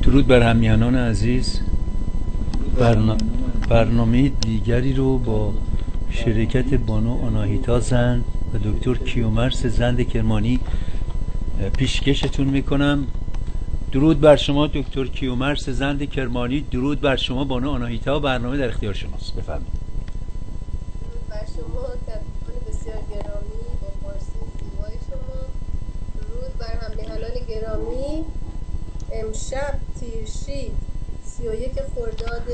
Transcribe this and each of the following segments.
درود بر همیهنان عزیز. برنامه دیگری رو با شرکت بانو آناهیتا زند و دکتر کیومرث زند کرمانی پیشکشتون میکنم. درود بر شما دکتر کیومرث زند کرمانی، درود بر شما بانو آناهیتا. برنامه در اختیار شماست، بفرمایید. درود بر شما کتبان بسیار گرامی با فارسی زیبای شما. درود بر همیهنان گرامی. امشب تیرشید 31 خرداد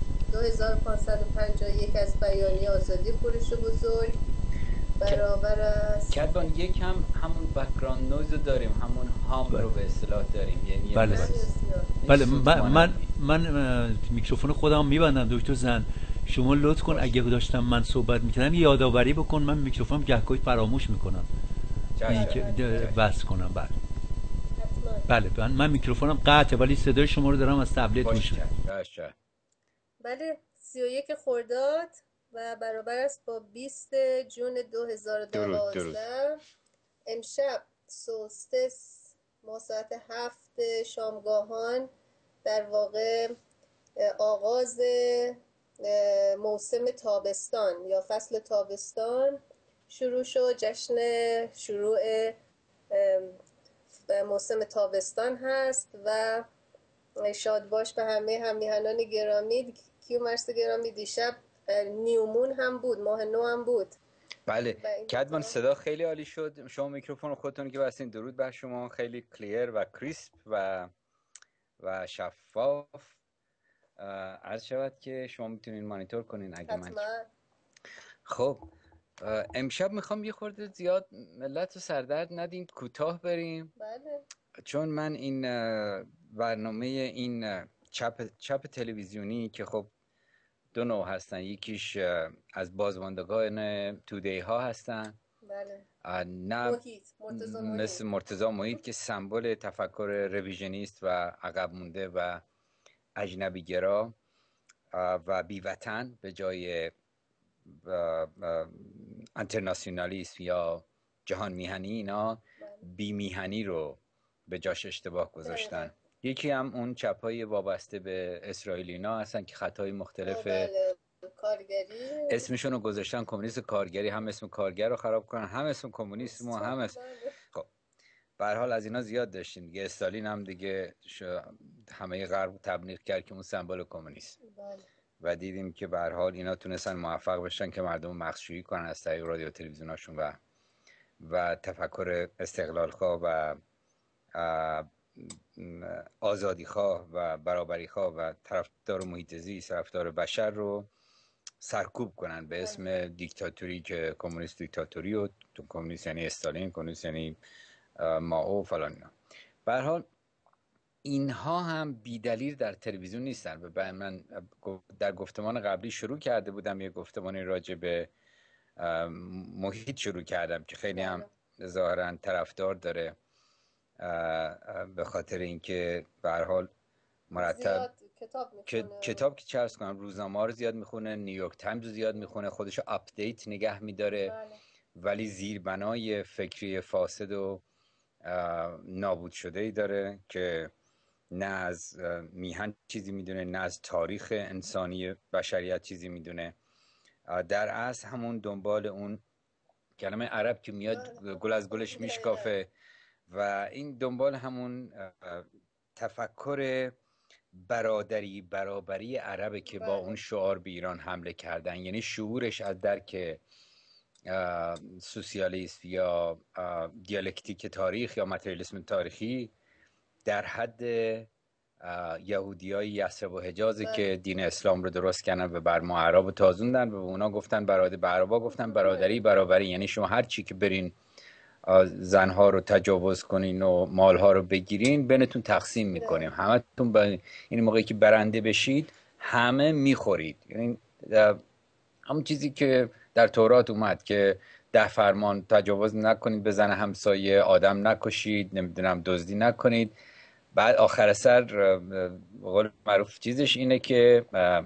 2551 از بیانیه آزادی کوروش بزرگ برابر است. کدوان یک هم همون بک‌گراند نویز رو داریم، همون هام رو به اصطلاح داریم، یعنی بله من میکروفون خودم میبندم دکتر زند. شما لطف کن اگه داشتم من صحبت میکردم یادآوری بکن، من میکروفونم گهگاهی فراموش میکنم بس کنم. بله من میکروفونم قطعه ولی صدای شما رو دارم از تبلت میشنوم. بله 31 خرداد و برابر است با 20 جون 2012. امشب سولستیس ما ساعت 7 شامگاهان در واقع آغاز موسم تابستان یا فصل تابستان شروع شد. جشن شروع موسم تابستان هست و شاد باش به همه همیهنان گرامی. کیومرث گرامی دیشب نیومون هم بود، ماه نو هم بود. بله کدوان صدا خیلی عالی شد. شما میکروفون خودتون که بستین. درود بر شما، خیلی کلیر و کریسپ و شفاف. عرض شود که شما میتونین مانیتور کنین اگه من خب امشب میخوام یه خورده زیاد ملت رو سردرد ندیم، کوتاه بریم. بله. چون من این برنامه این چپ تلویزیونی که خب دو نوع هستن، یکیش از بازماندگان تودی ها هستن. بله. نه مثل مرتضی محیط که سمبل تفکر رویژنیست و عقب مونده و اجنبی گرا و بیوطن به جای انترناسیونالیسم یا جهان میهنی، اینا بی میهنی رو به جاش اشتباه گذاشتن. یکی هم اون چپای وابسته به اسرائیلینا هستن که خطای مختلف کارگری اسمشون رو گذاشتن کمونیست کارگری، هم اسم کارگر رو خراب کنن، هم اسم کمونیسم و هم اسم. خب به هر حال از اینا زیاد داشتیم دیگه. استالین هم دیگه همه غرب تبلیغ کرد که اون سمبل کمونیسم و دیدیم که به هر حال اینا تونستن موفق بشن که مردم مخشویی کنن از طریق رادیو تلویزیوناشون و تفکر استقلال‌خواه و آزادی‌خواه و برابری‌خواه و طرفدار محیط زیست، طرفدار بشر رو سرکوب کنن به اسم دیکتاتوری که کمونیست دیکتاتوری و کمونیست یعنی استالین، کمونیست یعنی مائو فلان اینا. به هر حال اینها هم بی‌دلیل در تلویزیون نیستن. و من در گفتمان قبلی شروع کرده بودم یه گفتمانی راجع به محیط شروع کردم که خیلی هم ظاهراً طرفدار داره به خاطر اینکه به هر حال مرتب کتاب که چه عرض کنم روزنامه رو زیاد میخونه، نیویورک تایمز رو زیاد میخونه، خودشو آپدیت نگه میداره. ولی زیربنای فکری فاسد و نابود شده ای داره که نه از میهن چیزی میدونه، نه از تاریخ انسانی بشریت چیزی میدونه. در اصل همون دنبال اون کلمه عرب که میاد گل از گلش میشکافه و این دنبال همون تفکر برابری عربه که با اون شعار به ایران حمله کردن. یعنی شعورش از درک سوسیالیسم یا دیالکتیک تاریخ یا متریالیسم تاریخی در حد یهودیای یثرب و حجازه که دین اسلام رو درست کردن و بر ما عرب تازوندن و به اونا گفتن به عربا گفتن برابری. یعنی شما هر چی که برین زنها رو تجاوز کنین و مالها رو بگیرین بینتون تقسیم میکنیم، همتون با این موقعی که برنده بشید همه میخورید. یعنی همون چیزی که در تورات اومد که 10 فرمان تجاوز نکنید به زن همسایه، آدم نکشید، نمیدونم دزدی نکنید. بعد آخر سر قول معروف چیزش اینه که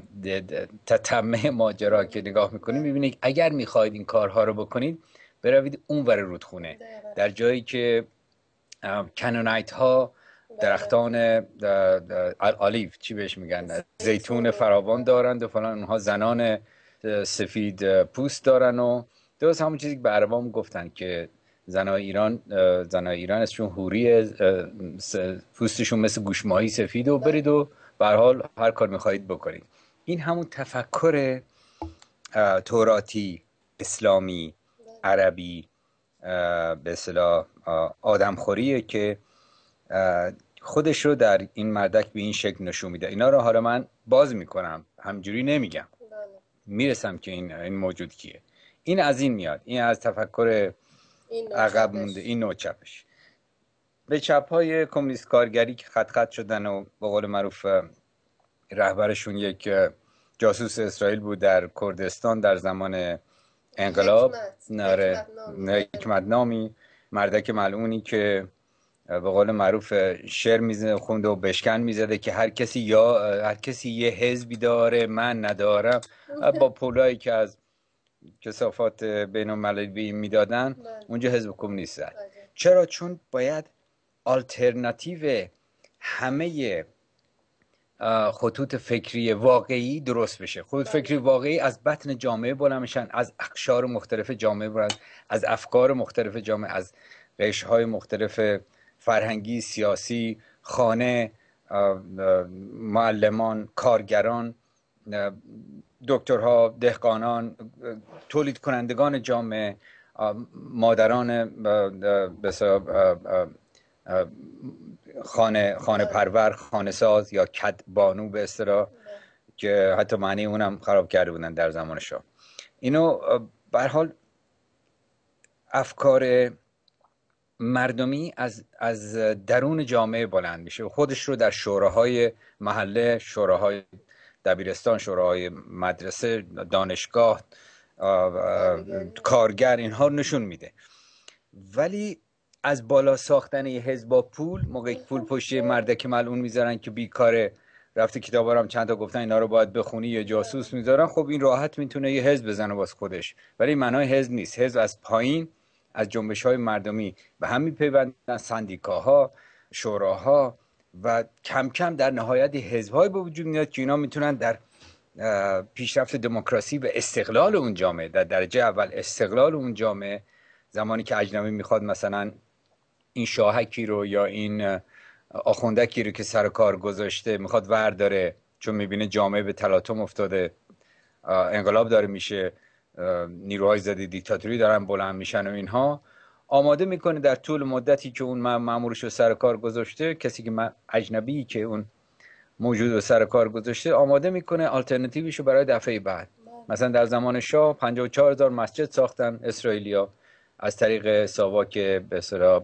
تتمه ماجرا که نگاه میکنید میبینید اگر میخواید این کارها رو بکنید بروید اون ور رودخونه، در جایی که کنونایت ها درختان آلیو چی بهش میگن، زیتون فراوان دارند و فلان. اونها زنان سفید پوست دارن و درست همون چیزی که به عربام گفتن که زنای ایران ازشون حوریه، پوستشون مثل گوشماهی سفید و برید و به هر حال هر کار میخواهید بکنید. این همون تفکر توراتی، اسلامی، عربی، به اصطلاح آدمخوریه که خودش رو در این مردک به این شکل نشون میده. اینا رو حالا من باز میکنم، همجوری نمیگم، میرسم که این موجود کیه. این از این میاد، این از تفکر عقب مونده، این نوع چپش. به چپ‌های کمونیست کارگری که خط شدن و به قول معروف رهبرشون یک جاسوس اسرائیل بود در کردستان در زمان انقلاب، حکمت نامی، مردک ملعونی که به قول معروف شعر میزنه خونده و بشکن میزده که هر کسی یه حزبی داره من ندارم، با پولایی که از کثافات بین المللی به این میدادن اونجا حزب کمونیست زد. چرا؟ چون باید آلترناتیو همه خطوط فکری واقعی درست بشه. خطوط فکری واقعی از بطن جامعه بلند میشن، از اقشار مختلف جامعه بلند، از افکار مختلف جامعه، از قشرهای مختلف فرهنگی، سیاسی، خانه، معلمان، کارگران، دکترها، دهقانان، تولید کنندگان جامعه، مادران خانه پرور، خانه ساز یا کد بانو به اصطلاح، که حتی معنی اونم خراب کرده بودن در زمان شاه. اینو به هر حال افکار مردمی از درون جامعه بلند میشه، خودش رو در شوراهای محله، شوراهای دبیرستان، شوراهای مدرسه، دانشگاه، کارگر، اینها نشون میده. ولی از بالا ساختن یه حزب با پول، موقعی پول پشتی مردک ملعون میذارن که بیکاره، رفته کتابا هم چند تا گفتن اینا رو باید بخونی، یه جاسوس میذارن، خب این راحت میتونه یه حزب بزنه واسه خودش. ولی معنای حزب نیست. حزب از پایین، از جنبش‌های مردمی به هم میپیوندن، سندیکاها، شوراها، و کم کم در نهایت حزب‌های به وجود میاد که اینا میتونن در پیشرفت دموکراسی و استقلال اون جامعه، در درجه اول استقلال اون جامعه، زمانی که اجنبی میخواد مثلا این شاهکی رو یا این آخوندکی رو که سر کار گذاشته میخواد ورداره، چون میبینه جامعه به تلاطم افتاده، انقلاب داره میشه، نیروهای ضد دیکتاتوری دارن بلند میشن و اینها، آماده میکنه در طول مدتی که اون مامورش رو سر کار گذاشته، کسی که اجنبی که اون موجود رو سر کار گذاشته، آماده میکنه آلترناتیویش رو برای دفعه بعد. مثلا در زمان شاه 54,000 مسجد ساختن اسرائیلیا از طریق ساواک که به اصطلاح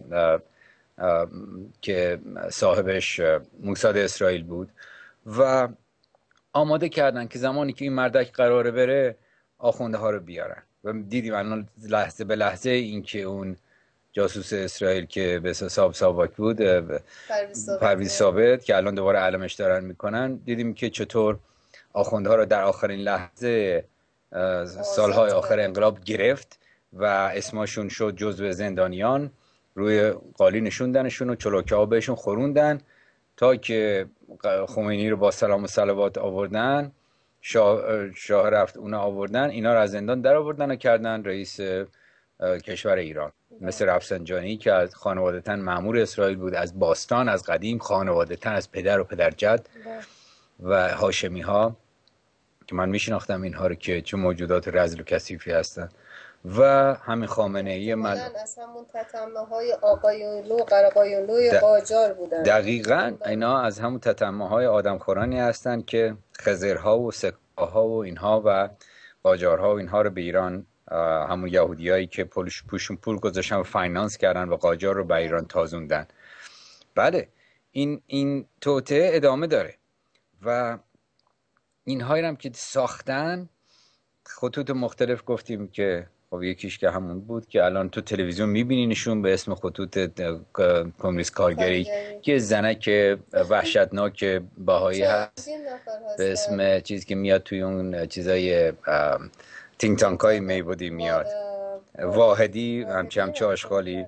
که صاحبش موساد اسرائیل بود، و آماده کردن که زمانی که این مردک قراره بره آخونده ها رو بیارن. و دیدیم الان لحظه به لحظه این که اون جاسوس اسرائیل که به حساب ساواک بود، پرویز ثابت، که الان دوباره علمش دارن میکنن، دیدیم که چطور آخونده ها رو در آخرین لحظه سالهای آخر انقلاب گرفت و اسمشون شد جزو زندانیان، روی قالی نشوندنشون و چلوکه ها بهشون خوروندن تا که خمینی رو با سلام و صلوات آوردن، شاه رفت اونا آوردن، اینا رو از زندان در آوردن و کردن رئیس کشور ایران. مثل رفسنجانی که از خانوادتاً مأمور اسرائیل بود، از باستان، از قدیم، خانوادتاً از پدر و پدرجد، و هاشمی ها که من میشناختم اینها رو که چه موجودات رذل و کثیفی هستن، و همین خامنه ای از همون تتمه های آقایونلو، قرقایونلوی قاجار بودن. دقیقاً اینا از همون تتمه های آدمخورانی هستن که خضرها و سکاها و اینها و قاجارها و اینها رو به ایران، همون یهودیایی که پولشون پول گذاشتن و فاینانس کردن و قاجار رو به ایران تازوندن. بله، این توطئه ادامه داره و اینهایی هم که ساختن، خطوط مختلف گفتیم که خب یکیش که همون بود که الان تو تلویزیون میبینینشون به اسم خطوط کمونیست کارگری که زنک وحشتناک بهایی هست به اسم چیزی که میاد توی اون چیزای تینگ تانک های میبودی میاد، واحدی همچه آشغالی،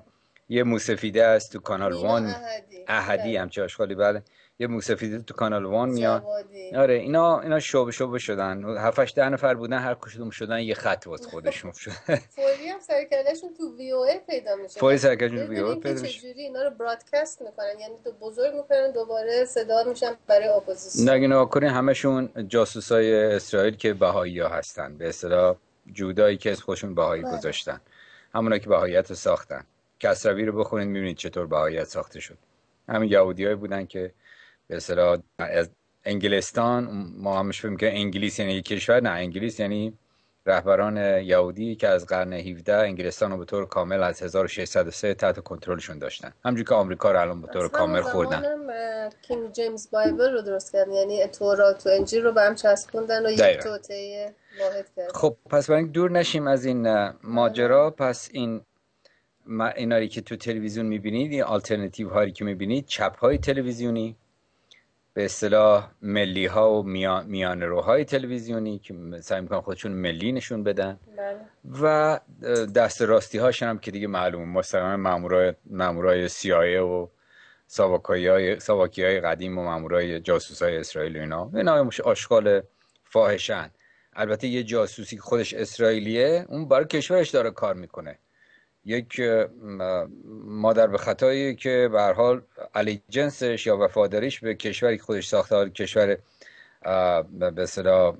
یه موسفیده است تو کانال نیما وان، احدی همچه آشغالی، بله، یه موسفیده تو کانال وان میاد. آره اینا شعبه شدن، 7 10 نفر بودن، هر کدوم شدن یه خط واسه خودشون شد. فوری هم سرکلهشون تو وی او ای پیدا میشه. فوری سرکلهشون تو وی او ای پیدا میشه. چجوری اینا رو برادکست میکنن، یعنی تو بزرگ میکنن دوباره صدا میشن برای اپوزیسیون. نگه نگاه کنین همشون جاسوسای اسرائیل که بهایی‌ها هستن، به اصطلاح جودایی که از خودشون بهایی گذاشتن، همونا که بهاییت رو ساختن. کسروی رو بخونید میبینید چطور بهاییت ساخته شد. همین یهودیایی بودن که به اصطلاح از انگلستان، ما همش فکر می‌کنیم انگلیس یعنی یک کشور، نه، انگلیس یعنی رهبران یهودی که از قرن 17 انگلستان رو به طور کامل از 1603 تحت کنترلشون داشتن، همونجوری که آمریکا رو الان به طور کامل خوردن. کینگ جیمز بایبل رو درست کردن، یعنی تورات و انجیل رو به هم چسبوندن و یک توطئه واحد کردن. خب پس برای دور نشیم از این ماجرا، پس اینایی که تو تلویزیون میبینید، این آلترناتیو هایی که میبینید، چپ های تلویزیونی، به اصطلاح ملی ها و میانه روهای تلویزیونی که سعی میکنن خودشون ملی نشون بدن، و دست راستی هاشون هم که دیگه معلومه، مستقیما مامورای CIA و ساواکی های قدیم و مامورای جاسوس های اسرائیل و اینا آشغال فاحشن. البته یه جاسوسی که خودش اسرائیلیه، اون برای کشورش داره کار میکنه، یک مادر به خطایی که به هر حال الیجنسش یا وفاداریش به کشوری که خودش ساخته، کشور به اصطلاح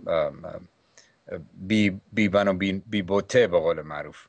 بی بن و بی بوته به قول معروف،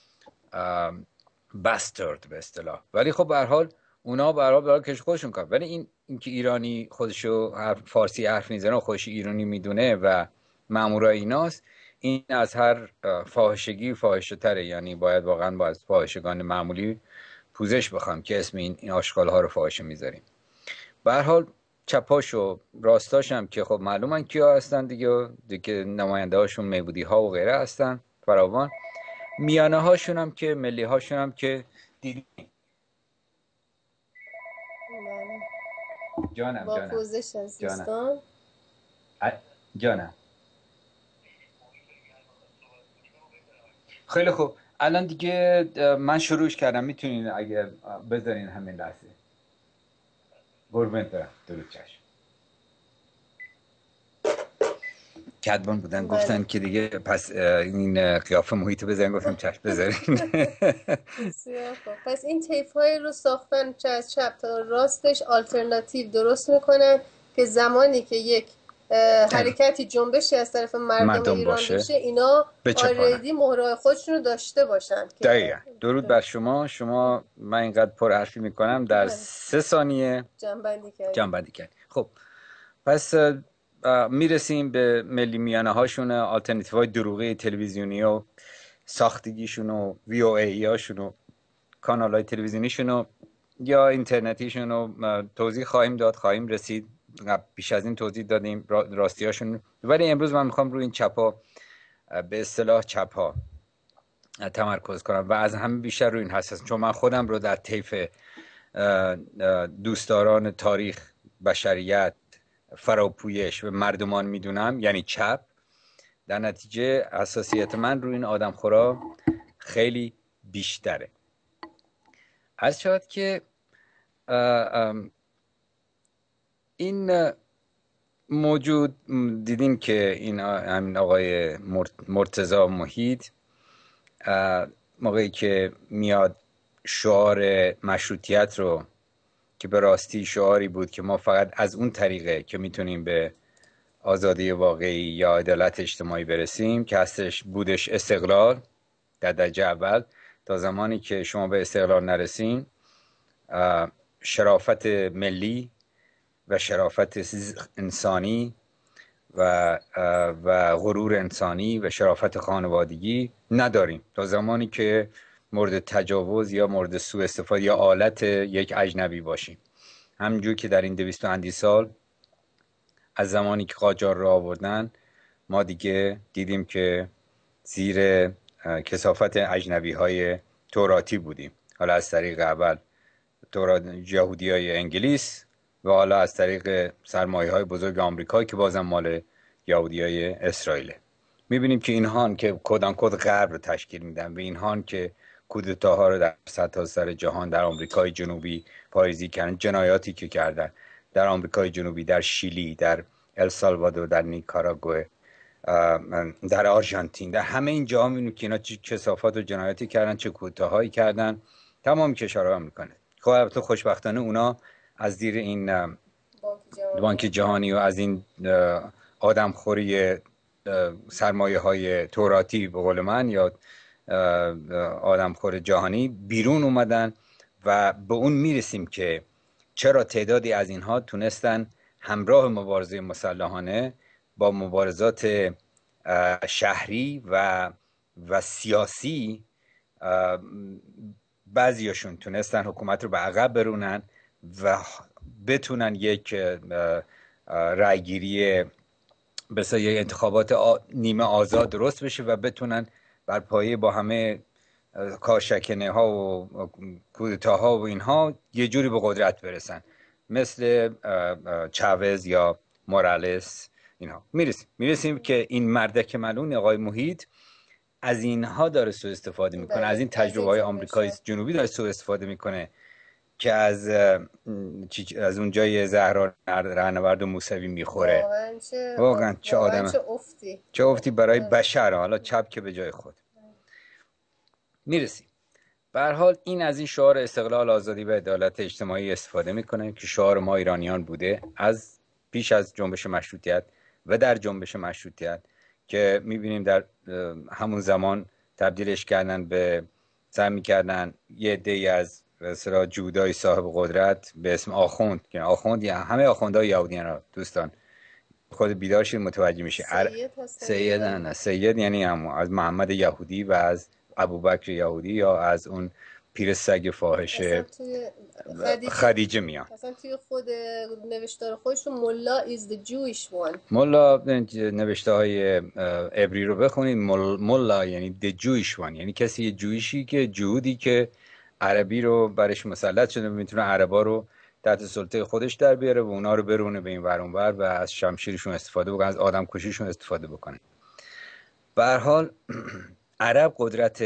باسترد به اصطلاح، ولی خب به هر حال اونا به هر حال برای کشور خودشون کار. ولی این که ایرانی خودشو فارسی حرف میزنه و خودش ایرانی میدونه و مامورای ایناست، این از هر فاحشگی فاحشه تره. یعنی باید واقعا با از فاحشگان معمولی پوزش بخوام که اسم این آشغال ها رو فاحشه میذاریم. به هر حال چپاش و راستاش هم که خب معلومن کیا هستن دیگه نماینده هاشون میبودی ها و غیره هستن فراوان. میانه هاشون هم که ملی هاشون هم که دیدیم. جانم با پوزش از دوستان. جانم خیلی خوب، الان دیگه من شروعش کردم، میتونین اگه بذارین همین لحظه. قربونت برم، درود چشم. کدبان بودن گفتن که دیگه پس این قیافه محیط رو بذارین، گفتم چشم بذارین. بسیار خوب. پس این تیپ های رو ساختن چه از چپ تا راستش آلترناتیو درست میکنن که زمانی که یک حرکتی جنبشی از طرف مردم ایران بشه، اینا آردی مهرهای خودشون رو داشته باشن. دقیقا. درود بر شما. من اینقدر پر حرفی میکنم، در 3 ثانیه جمع‌بندی کرد. خب پس میرسیم به ملی میانه هاشون، آلترناتیو های دروغی تلویزیونی و ساختگیشون و وی او ای هاشون و کانال های تلویزیونیشون و یا اینترنتیشون رو توضیح خواهیم رسید. بیش از این توضیح دادیم راستی هاشون، ولی امروز من میخوام روی این چپا، به اصطلاح چپا تمرکز کنم و از همه بیشتر روی این حساسم، چون من خودم رو در طیف دوستداران تاریخ، بشریت، فراپویش و مردمان میدونم، یعنی چپ. در نتیجه حساسیت من روی این آدم خورا خیلی بیشتره. از شاید که این موجود دیدین که این همین آقای مرتضی محید موقعی که میاد شعار مشروطیت رو که به راستی شعاری بود که ما فقط از اون طریقه که میتونیم به آزادی واقعی یا عدالت اجتماعی برسیم که هستش بودش استقلال در درجه اول. تا زمانی که شما به استقلال نرسین، شرافت ملی و شرافت انسانی و غرور انسانی و شرافت خانوادگی نداریم. تا زمانی که مورد تجاوز یا مورد سوء استفاده یا آلت یک اجنبی باشیم. همونجور که در این 200 اندی سال از زمانی که قاجار را آوردن، ما دیگه دیدیم که زیر کثافت اجنبی های توراتی بودیم. حالا از طریق اول یهودی های انگلیس و حالا از طریق سرمایه های بزرگ آمریکا که بازم مال یهودی های اسرائیل. میبینیم که اینهان که کدان کد غرب رو تشکیل میدن و اینهان که کودتاها رو در سرتاسر جهان در آمریکای جنوبی پاییزی کردن، جنایاتی که کردن در آمریکای جنوبی، در شیلی، در السالوادور، در نیکاراگوئه، در آرژانتین، در همه این جاها می‌بینیم که اینا چه کثافات و جنایاتی کردن، چه کودتاهایی کردن. تمام کشورها میکنه. خب البته خوشبختانه اونا از زیر این بانک جهانی و از این آدمخوری سرمایه های توراتی به قول من یا آدمخور جهانی بیرون اومدن و به اون میرسیم که چرا تعدادی از اینها تونستن همراه مبارزه مسلحانه با مبارزات شهری و سیاسی، بعضیاشون تونستن حکومت رو به عقب برونن و بتونن یک رأیگیری بسیار یک انتخابات نیمه آزاد درست بشه و بتونن بر پایه با همه کارشکنه ها و کودتاها و اینها یه جوری به قدرت برسن، مثل چاوز یا مورالس. اینها میرسیم که این مردک ملعون آقای محیط از اینها داره سوء استفاده میکنه، از این تجربه های آمریکای جنوبی داره سوء استفاده میکنه که از اون جای زهرا رهنورد و موسوی میخوره. واقعا چه آدمه، چه افتی برای بشر، حالا چپ که به جای خود. میرسیم به هر حال این از این شعار استقلال، آزادی و عدالت اجتماعی استفاده میکنه که شعار ما ایرانیان بوده از پیش از جنبش مشروطیت و در جنبش مشروطیت، که میبینیم در همون زمان تبدیلش کردن به سعی میکردن یه عده‌ای از مثلا جودای صاحب قدرت به اسم آخوند، که آخوند یا همه آخوندهای یهودیان ها دوستان خود بیدار شید متوجه میشه. سید یعنی هم از محمد یهودی و از ابوبکر یهودی یا از اون پیر سگ فاحش خدیجه میان. اصلا توی خود نوشتار خودشون ملا is the Jewish one. ملا نوشته های عبری رو بخونید، ملا یعنی the Jewish one، یعنی کسی یه جویشی که جهودی که عربی رو برش مسلط شده، میتونه عربا رو تحت سلطه خودش در بیاره و اونا رو برونه به این ور اون ور و از شمشیرشون استفاده بکنه، از آدم کشیشون استفاده بکنه. به هر حال عرب قدرت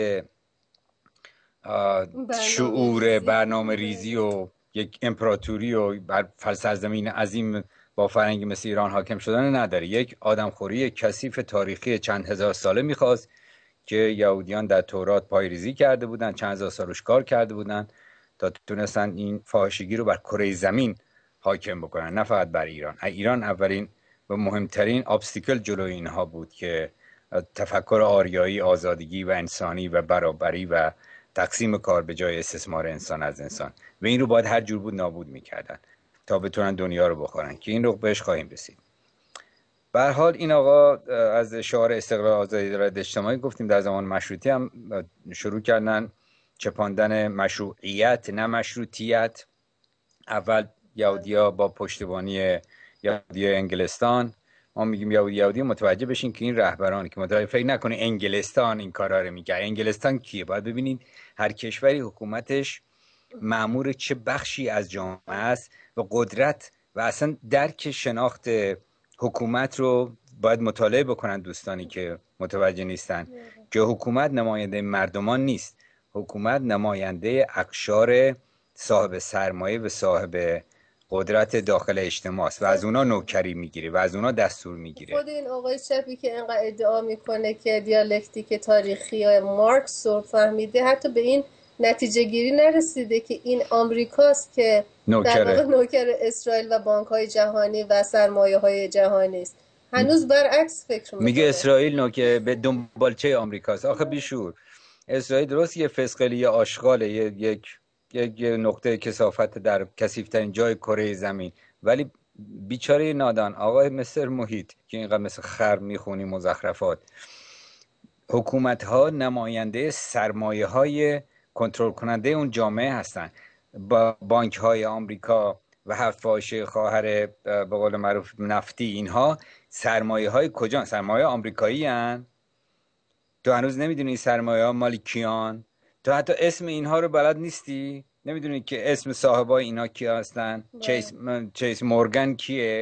شعور، برنامه ریزی و یک امپراتوری و بر سرزمین عظیم با فرهنگی مثل ایران حاکم شدن نداره. یک آدمخوری کثیف تاریخی چند هزار ساله میخواست که یهودیان در تورات پایریزی کرده بودن، چند هزار سال روش کار کرده بودن تا تونستن این فاحشگی رو بر کره زمین حاکم بکنن، نه فقط بر ایران. ایران اولین و مهمترین ابستیکل جلوی اینها بود که تفکر آریایی، آزادگی و انسانی و برابری و تقسیم کار به جای استثمار انسان از انسان، و این رو باید هر جور بود نابود میکردن تا بتونن دنیا رو بخورن، که این رو بهش خواهیم رسید. به هر حال این آقا از شعار استقلال، آزادی، عدالت اجتماعی گفتیم در زمان مشروطی هم شروع کردن چپاندن مشروعیت نه مشروطیت. اول یهودی‌ها با پشتیبانی یهودی انگلستان، ما میگیم یهودی متوجه بشین که این رهبرانی که متوجه فکر نکنه انگلستان این کارا رو میگه. انگلستان کیه؟ باید ببینید هر کشوری حکومتش مأمور چه بخشی از جامعه است و قدرت و اصلا درک شناخت حکومت رو باید مطالعه بکنن دوستانی که متوجه نیستن که حکومت نماینده مردمان نیست. حکومت نماینده اقشار صاحب سرمایه و صاحب قدرت داخل اجتماع است و از اونا نوکری میگیره و از اونا دستور میگیره. خود این آقای چپی که اینقدر ادعا میکنه که دیالکتیک تاریخی یا مارکس رو فهمیده، حتی به این نتیجه گیری نرسیده که این آمریکاست که در واقع نوکر اسرائیل و بانک‌های جهانی و سرمایه‌های جهانی است. هنوز برعکس فکر میکنه. میگه اسرائیل نوکر به دنبالچه آمریکاست. آخه بیشور اسرائیل درست یه فسقلی، یه آشغاله، یک نقطه کثافت در کثیف‌ترین جای کره زمین، ولی بیچاره نادان آقای مستر محیط که اینقدر مثل خر میخونی مزخرفات، حکومت‌ها نماینده سرمایه‌های کنترل کننده اون جامعه هستن. با بانک‌های آمریکا و 7 فاحشه خواهر به قول معروف نفتی، اینها سرمایه‌های کجان؟ سرمایه آمریکایی هستن. تو هنوز نمیدونی سرمایه‌ها مال کیان؟ تو حتی اسم اینها رو بلد نیستی؟ نمیدونی که اسم صاحبای اینا کیا هستن؟ چیس مورگان کیه؟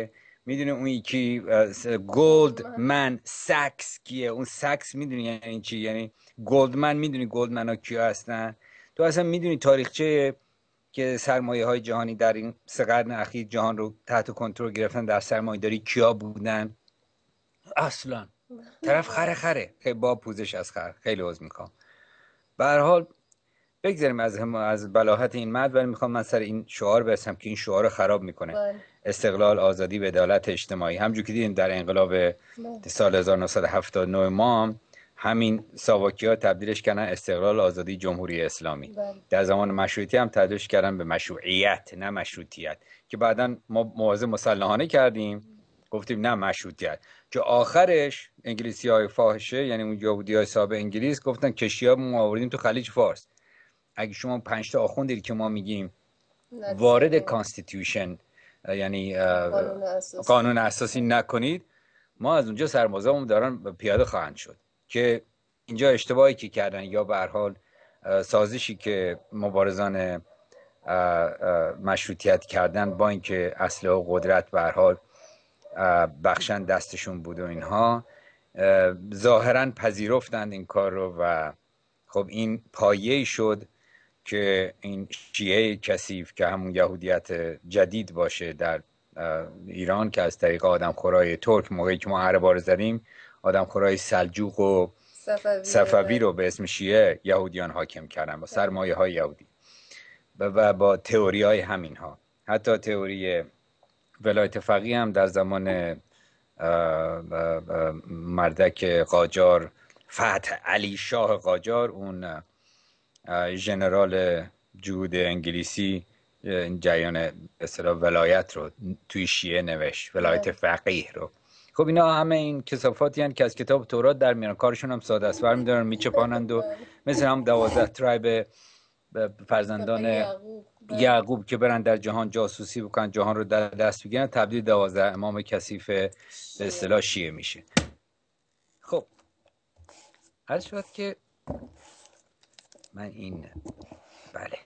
میدونی اون یکی گلدمن ساکس کیه؟ اون ساکس میدونی یعنی چی؟ یعنی گلدمن، میدونی گلدمن ها کیا هستن؟ تو اصلا میدونی تاریخچه که سرمایه های جهانی در این 3 قرن اخیر جهان رو تحت کنترل گرفتن در سرمایه داری کیا بودن؟ اصلا طرف خره خیلی با پوزش از خر، خیلی عذر میخوام. به هر حال بگذاریم از بلاهت این مرد، ولی میخوام من سر این شعار برسم که این شعار رو خراب میکنه. استقلال، آزادی و عدالت اجتماعی. همونجوری که دیدیم در انقلاب سال 1979 ما همین ساواکی‌ها تبدیلش کردن استقلال، آزادی، جمهوری اسلامی. در زمان مشروطیت هم تبدیلش کردن به مشروعیت نه مشروطیت، که بعداً ما مواضع مسلحانه کردیم، گفتیم نه مشروطیت، که آخرش انگلیسی‌های فاحشه، یعنی اون یهودی‌های صاحب انگلیس، گفتن کشتی‌ها ما آوردیم تو خلیج فارس. اگه شما 5 تا آخوندی که ما میگیم وارد کانستیتوشن، یعنی قانون اساسی نکنید، ما از اونجا سربازامون دارن پیاده خواهند شد. که اینجا اشتباهی که کردن، یا به هر حال سازشی که مبارزان مشروطیت کردن با اینکه اسلحه و قدرت به هر حال بخشن دستشون بود و اینها، ظاهرا پذیرفتند این کار رو، و خب این پایه‌ای شد که این شیعه کثیف که همون یهودیت جدید باشه در ایران، که از طریق آدمخورای ترک، موقعی که ما عربا زدیم، آدمخورای سلجوق و صفوی رو به اسم شیعه یهودیان حاکم کردن با سرمایه های یهودی و با تئوری های همین ها. حتی تئوری ولایت فقیه هم در زمان مردک قاجار، فتح علی شاه قاجار، اون ژنرال جهود انگلیسی، این جریان اصطلاح ولایت رو توی شیعه نوشت، ولایت فقیه رو. خب اینا همه این کثافاتی هستند که از کتاب تورات در میان، کارشون هم ساده است، برمی‌دارن میچپانند و مثل هم 12 ترایب فرزندان یعقوب که برن در جهان جاسوسی بکنن، جهان رو در دست بگیرن، تبدیل 12 امام کثیف به اصطلاح شیعه میشه. خب عرض شد که من این بله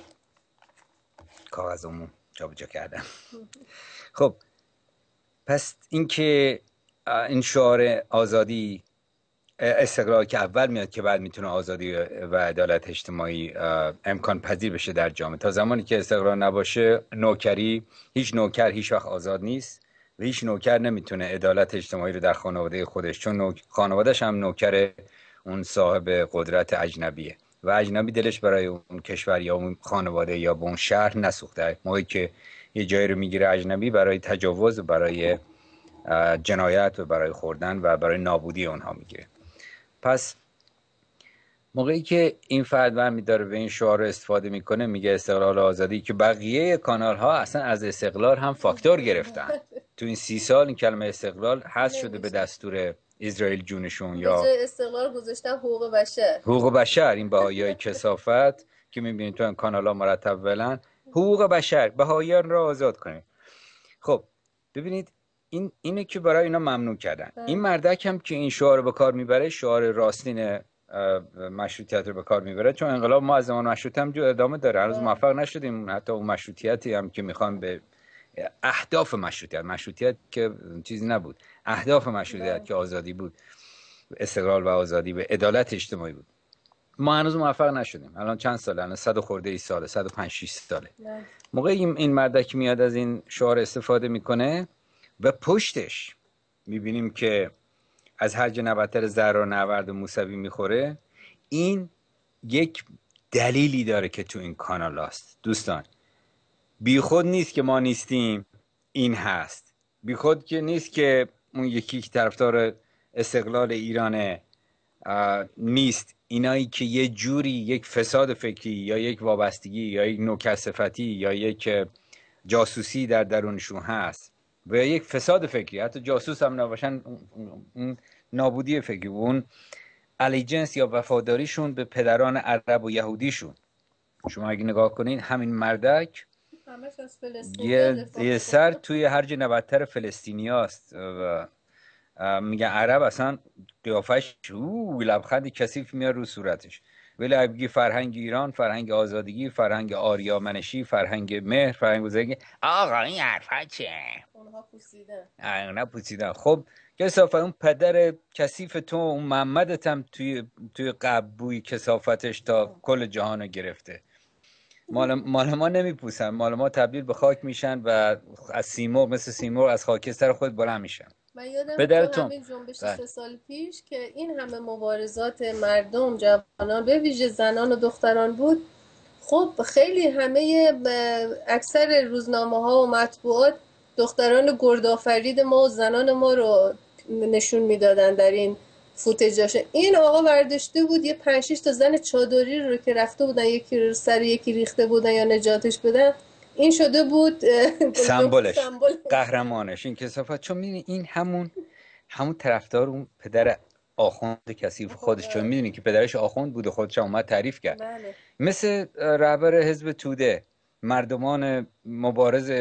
کاغذمو جابجا کردم. خب پس اینکه این شعار آزادی، استقلال که اول میاد که بعد میتونه آزادی و عدالت اجتماعی امکان پذیر بشه در جامعه. تا زمانی که استقلال نباشه، نوکری، هیچ نوکر هیچ وقت آزاد نیست و هیچ نوکر نمیتونه عدالت اجتماعی رو در خانواده خودش، چون خانوادهش هم نوکر اون صاحب قدرت اجنبیه و اجنبی دلش برای اون کشور یا اون خانواده یا به اون شهر نسوخته. موقعی که یه جایی رو میگیره اجنبی، برای تجاوز و برای جنایت و برای خوردن و برای نابودی اونها میگیره. پس موقعی که این فرد برمی‌داره به این شعار استفاده میکنه، میگه استقلال و آزادی، که بقیه کانال ها اصلا از استقلال هم فاکتور گرفتن. تو این 30 سال این کلمه استقلال حذف شده به دستور اسرائیل جونشون، یا استقلال گذاشتن حقوق بشر. حقوق بشر، این بهاییای کثافت که میبینید تو این کانال ها مرتب ولن، حقوق بشر، بهاییان را آزاد کنید. خب ببینید اینه که برای اینا ممنوع کردن. این مردک هم که این شعار رو به کار میبره، شعار راستین مشروطیت رو به کار میبره، چون انقلاب ما از زمان مشروطیت هم جو ادامه داره، هنوز موفق نشدیم حتی اون مشروطیتی هم که میخوام به اهداف مشروطیت که چیزی نبود، اهداف مشروطیت که آزادی بود، استقلال و آزادی و عدالت اجتماعی بود، ما هنوز موفق نشدیم. الان چند ساله؟ الان 100 خورده ای ساله، 105 6 ساله. موقعی این مردک میاد از این شعار استفاده میکنه و پشتش میبینیم که از هرج نبتر ذره نورد موسوی میخوره، این یک دلیلی داره که تو این کانال هست. دوستان بی خود نیست که ما نیستیم، این هست. بی خود که نیست که اون یکی که طرفدار استقلال ایران نیست. اینایی که یه جوری یک فساد فکری یا یک وابستگی یا یک نوکرصفتی یا یک جاسوسی در درونشون هست و یک فساد فکری، حتی جاسوس هم نباشن، اون نابودی فکری، اون الیجنس یا وفاداریشون به پدران عرب و یهودیشون. شما اگه نگاه کنین همین مردک یه سر توی هرج نبتر فلسطینی هست و میگن عرب اصلا قیافش لبخندی کثیف میاد رو صورتش. ولی بگی فرهنگ ایران، فرهنگ آزادگی، فرهنگ آریامنشی، فرهنگ مهر، فرهنگ بزرگی، آقا این حرفا چیه؟ اونا پوسیدن. خب کثافت اون پدر کثیف تو، اون محمدت هم توی قبوی کثافتش تا کل جهانو گرفته. مال ما نمیپوسن، مال ما تبدیل به خاک میشن و از سیمرغ، مثل سیمرغ از خاکستر خود بلند میشن. من یادم پدرتون همین جنبش 3 سال پیش که این همه مبارزات مردم، جوانان، به ویژه زنان و دختران بود، خب خیلی همه اکثر روزنامه ها و مطبوعات دختران گردآفرید ما و زنان ما رو نشون میدادن در این فوتجاش. این آقا برداشته بود یه 5-6 تا زن چادری رو که رفته بودن یکی رو سر یکی ریخته بودن یا نجاتش بدن، این شده بود سمبولش، قهرمانش، این کثافت. چون میدونی این همون طرفدار اون پدر آخوند کثیف خودش، چون میدونی که پدرش آخوند بود و خودش اومد تعریف کرد. بله. مثل رهبر حزب توده، مردمان مبارز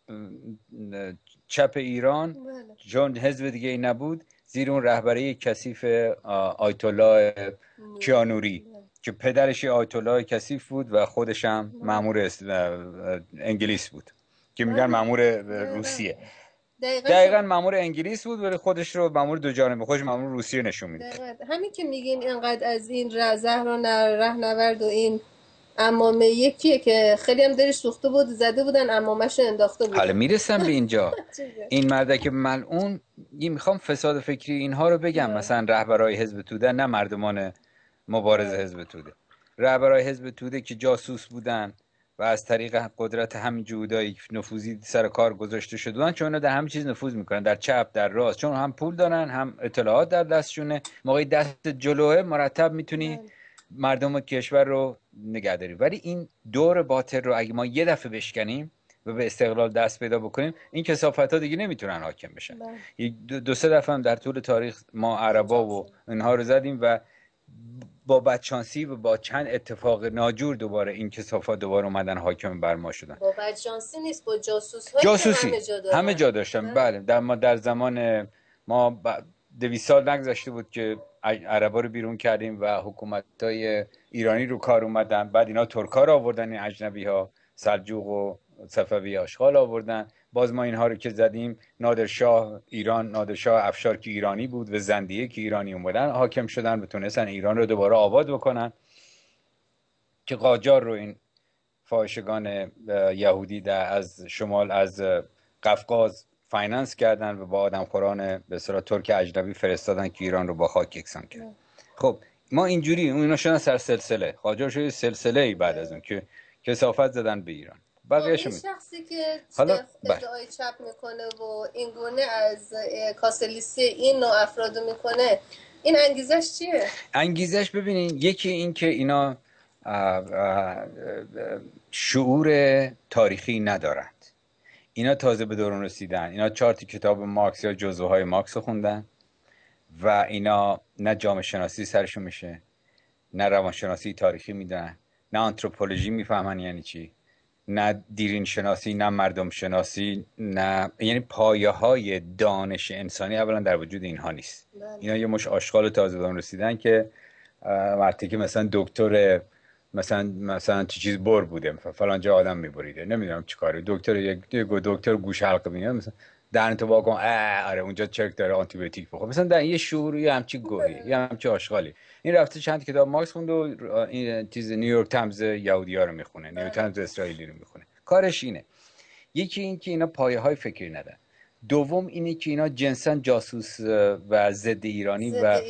چپ ایران، بله. چون حزب دیگه ای نبود، زیر اون رهبری کثیف آیت الله کیانوری که پدرش آیت الله کثیف بود و خودش هم مأمور انگلیس بود که میگن مأمور روسیه. دقیقاً مأمور انگلیس بود ولی خودش رو مأمور دو جانبه، خودش مأمور روسیه نشون میده. همین که میگین اینقدر از این زهر و رهنورد و این عمامه، یکیه که خیلی هم دلش سوخته بود، زده بودن عمامش انداخته بودن. حالا میرسم به اینجا. این مردک ملعون، میخوام فساد فکری اینها رو بگم. مثلا رهبرای حزب توده، نه مردمان مبارز حزب توده، رهبرای حزب توده که جاسوس بودن و از طریق قدرت همین جهودایی نفوذی سر کار گذاشته شدن، چون اینا در همه چیز نفوذ میکنن، در چپ در راست، چون هم پول دارن هم اطلاعات در دستشونه. موقعی دست جلوه مرتب میتونی مردم کشور رو نگهداری. ولی این دور باطل رو اگه ما یه دفعه بشکنیم و به استقلال دست پیدا بکنیم، این کثافت‌ها دیگه نمیتونن حاکم بشن. دو سه دفعه هم در طول تاریخ ما عربا و اینها رو زدیم و با بدشانسی و با چند اتفاق ناجور دوباره این کثافات دوباره اومدن حاکم بر ما شدن. با بدشانسی نیست، با جاسوسی همه جا داشتن. بله، در زمان ما 200 سال نگذشته بود که عربا رو بیرون کردیم و حکومت‌های ایرانی رو کار اومدن. بعد اینا ترکا رو آوردن، این اجنبی‌ها سلجوق و صفوی آشغال آوردن. باز ما اینها رو که زدیم، نادرشاه افشار که ایرانی بود و زندیه که ایرانی اومدن حاکم شدن و تونستن ایران رو دوباره آباد بکنن، که قاجار رو این فاحشگان یهودی از شمال از قفقاز فایننس کردن و با آدمخوران به اصطلاح ترک اجنبی فرستادن که ایران رو با خاک یکسان کرد. خب ما اینجوری اینا شدن سر سلسله، قاجار شد سلسله بعد از اون که کثافت زدن به ایران. این شخصی که ادعای چپ میکنه و این گونه از کاسلیسی این نوع افرادو میکنه، این انگیزش چیه؟ انگیزش ببینین، یکی این که اینا شعور تاریخی ندارند. اینا تازه به دوران رسیدن. اینا 4 کتاب مارکس یا جزوه‌های مارکس رو خوندن و اینا نه جامعه شناسی سرشون میشه، نه روانشناسی تاریخی میدونن، نه آنتروپولوژی میفهمن یعنی چی، نه دیرین شناسی، نه مردم شناسی، نه، یعنی پایه های دانش انسانی اولا در وجود اینها نیست. اینا یه مش آشغال تازه دوران رسیدن که وقتی که مثلا دکتر مثلا چیز بر بوده، فلان جا آدم میبریده، نمیدونم چیکاره، دکتر گوش حلقه میاد، مثلا دهنتو وا کن، آره اونجا چرک داره آنتی بیوتیک بخور، مثلا در یه شعوری همچی گوهی، یه همچی آشغالی. این رفته چند کتاب مارکس خوند و این چیز نیویورک تایمز یهودی‌ها رو میخونه، نیویورک تایمز اسرائیلی رو میخونه. کارش اینه. یکی این که اینا پایه های فکری ندارن. دوم اینه که اینا جنساً جاسوس و ضد ایرانی و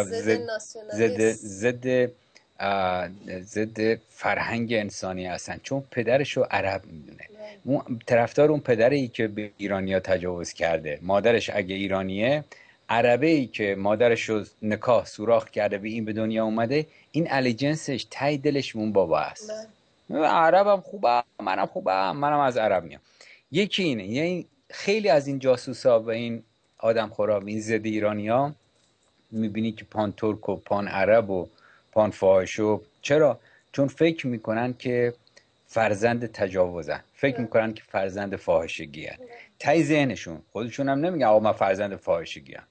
ضد فرهنگ انسانی هستن، چون پدرشو عرب میدونه. اون طرفدار اون پدری که به ایرانیا تجاوز کرده، مادرش اگه ایرانیه، عربی که مادرشو نکاح سوراخ کرده به این به دنیا اومده، این الیجنسش ته دلش اون بابا است. عربم خوبه، منم از عرب میام. یکی اینه، یعنی خیلی از این جاسوسا و این آدم خورا و این ضد ایرانیا میبینی که پان ترک و پان عرب و پان فاحشو. چرا؟ چون فکر میکنن که فرزند تجاوزن، فکر میکنن که فرزند فاحشگی هن. تای ذهنشون خودشون هم نمیگن آقا من فرزند فاحشگی هم.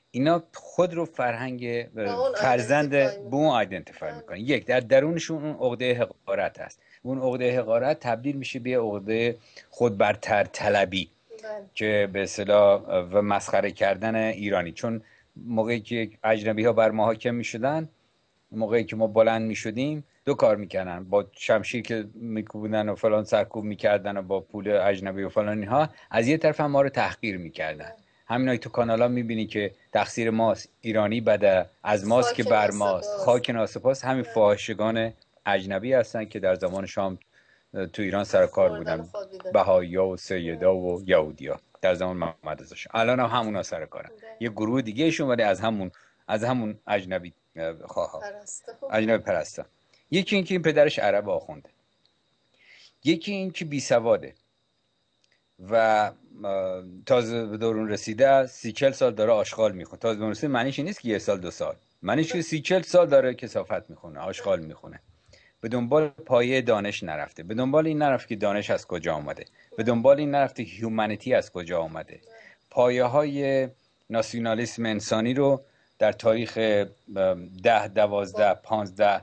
اینا خود رو فرهنگ اون فرزند آیدنتیفای به اون آیدنتیفای میکنن. یک، در درونشون اون عقده حقارت هست. اون عقده حقارت تبدیل میشه به عقده خودبرتر طلبی بله. که به اصطلاح و مسخره کردن ایرانی. چون موقعی که اجنبی ها بر ما حاکم میشدن، موقعی که ما بلند میشدیم، دو کار میکنن: با شمشیر که میکوبیدن و فلان سرکوب میکردن و با پول اجنبی و فلان اینها، از یه طرف هم ما رو تحقیر میکردن. همینایی تو کانالا میبینی که تقصیر ماست، ایرانی بده، از ماست که بر ماست، خاک ناسپاس. همین فاحشگان اجنبی هستن که در زمان شام تو ایران سر کار بودن، بهائی‌ها و سیدا و یهودیا در زمان محمد رضا شاه. الان هم همونا سر کارن، یه گروه دیگه ایشون، ولی از همون اجنبی خواه، اجنبی پرستا. یکی این که این پدرش عرب آخونده، یکی این که بی سواده و تازه به دورون رسیده 30-40 سال داره آشغال میخونه. تازه به دورون رسیده معنیش نیست که 1 سال 2 سال، معنیش که 30-40 سال داره کثافت میخونه، آشغال میخونه. به دنبال پایه دانش نرفته، به دنبال این نرفت که دانش از کجا آمده، به دنبال این نرفت که هیومانیتی از کجا آمده. پایه های ناسیونالیسم انسانی رو در تاریخ 10 12 15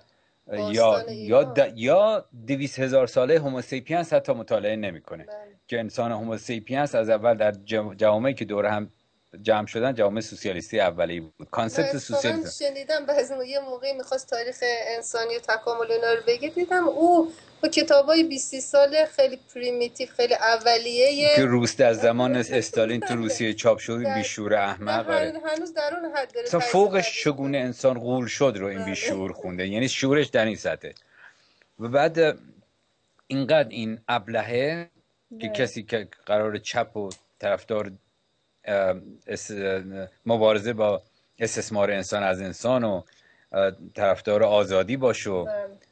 یا 200,000 ساله هوموسیپینس حتی مطالعه نمیکنه. که انسان هوموسیپینس از اول در جوامعی که دور هم جمع شدن جامعه سوسیالیستی اولی بود. کانسپت سوسیالیسم شنیدم بعضی یه موقعی میخواست تاریخ انسانی و تکامل اینا رو بگه، دیدم او با کتابای 20 ساله خیلی پریمیتیو، خیلی اولیه که روس در زمان استالین تو روسیه چاپ شد، بیشور احمق. هنوز در اون حد داره. تا فوقش چگونه انسان غول شد رو این بیشور خونده، یعنی شورش در این سطح. و بعد اینقدر این ابلهه که کسی که قرار چپ و طرفدار مبارزه با استثمار انسان از انسان و طرفدار آزادی باشه و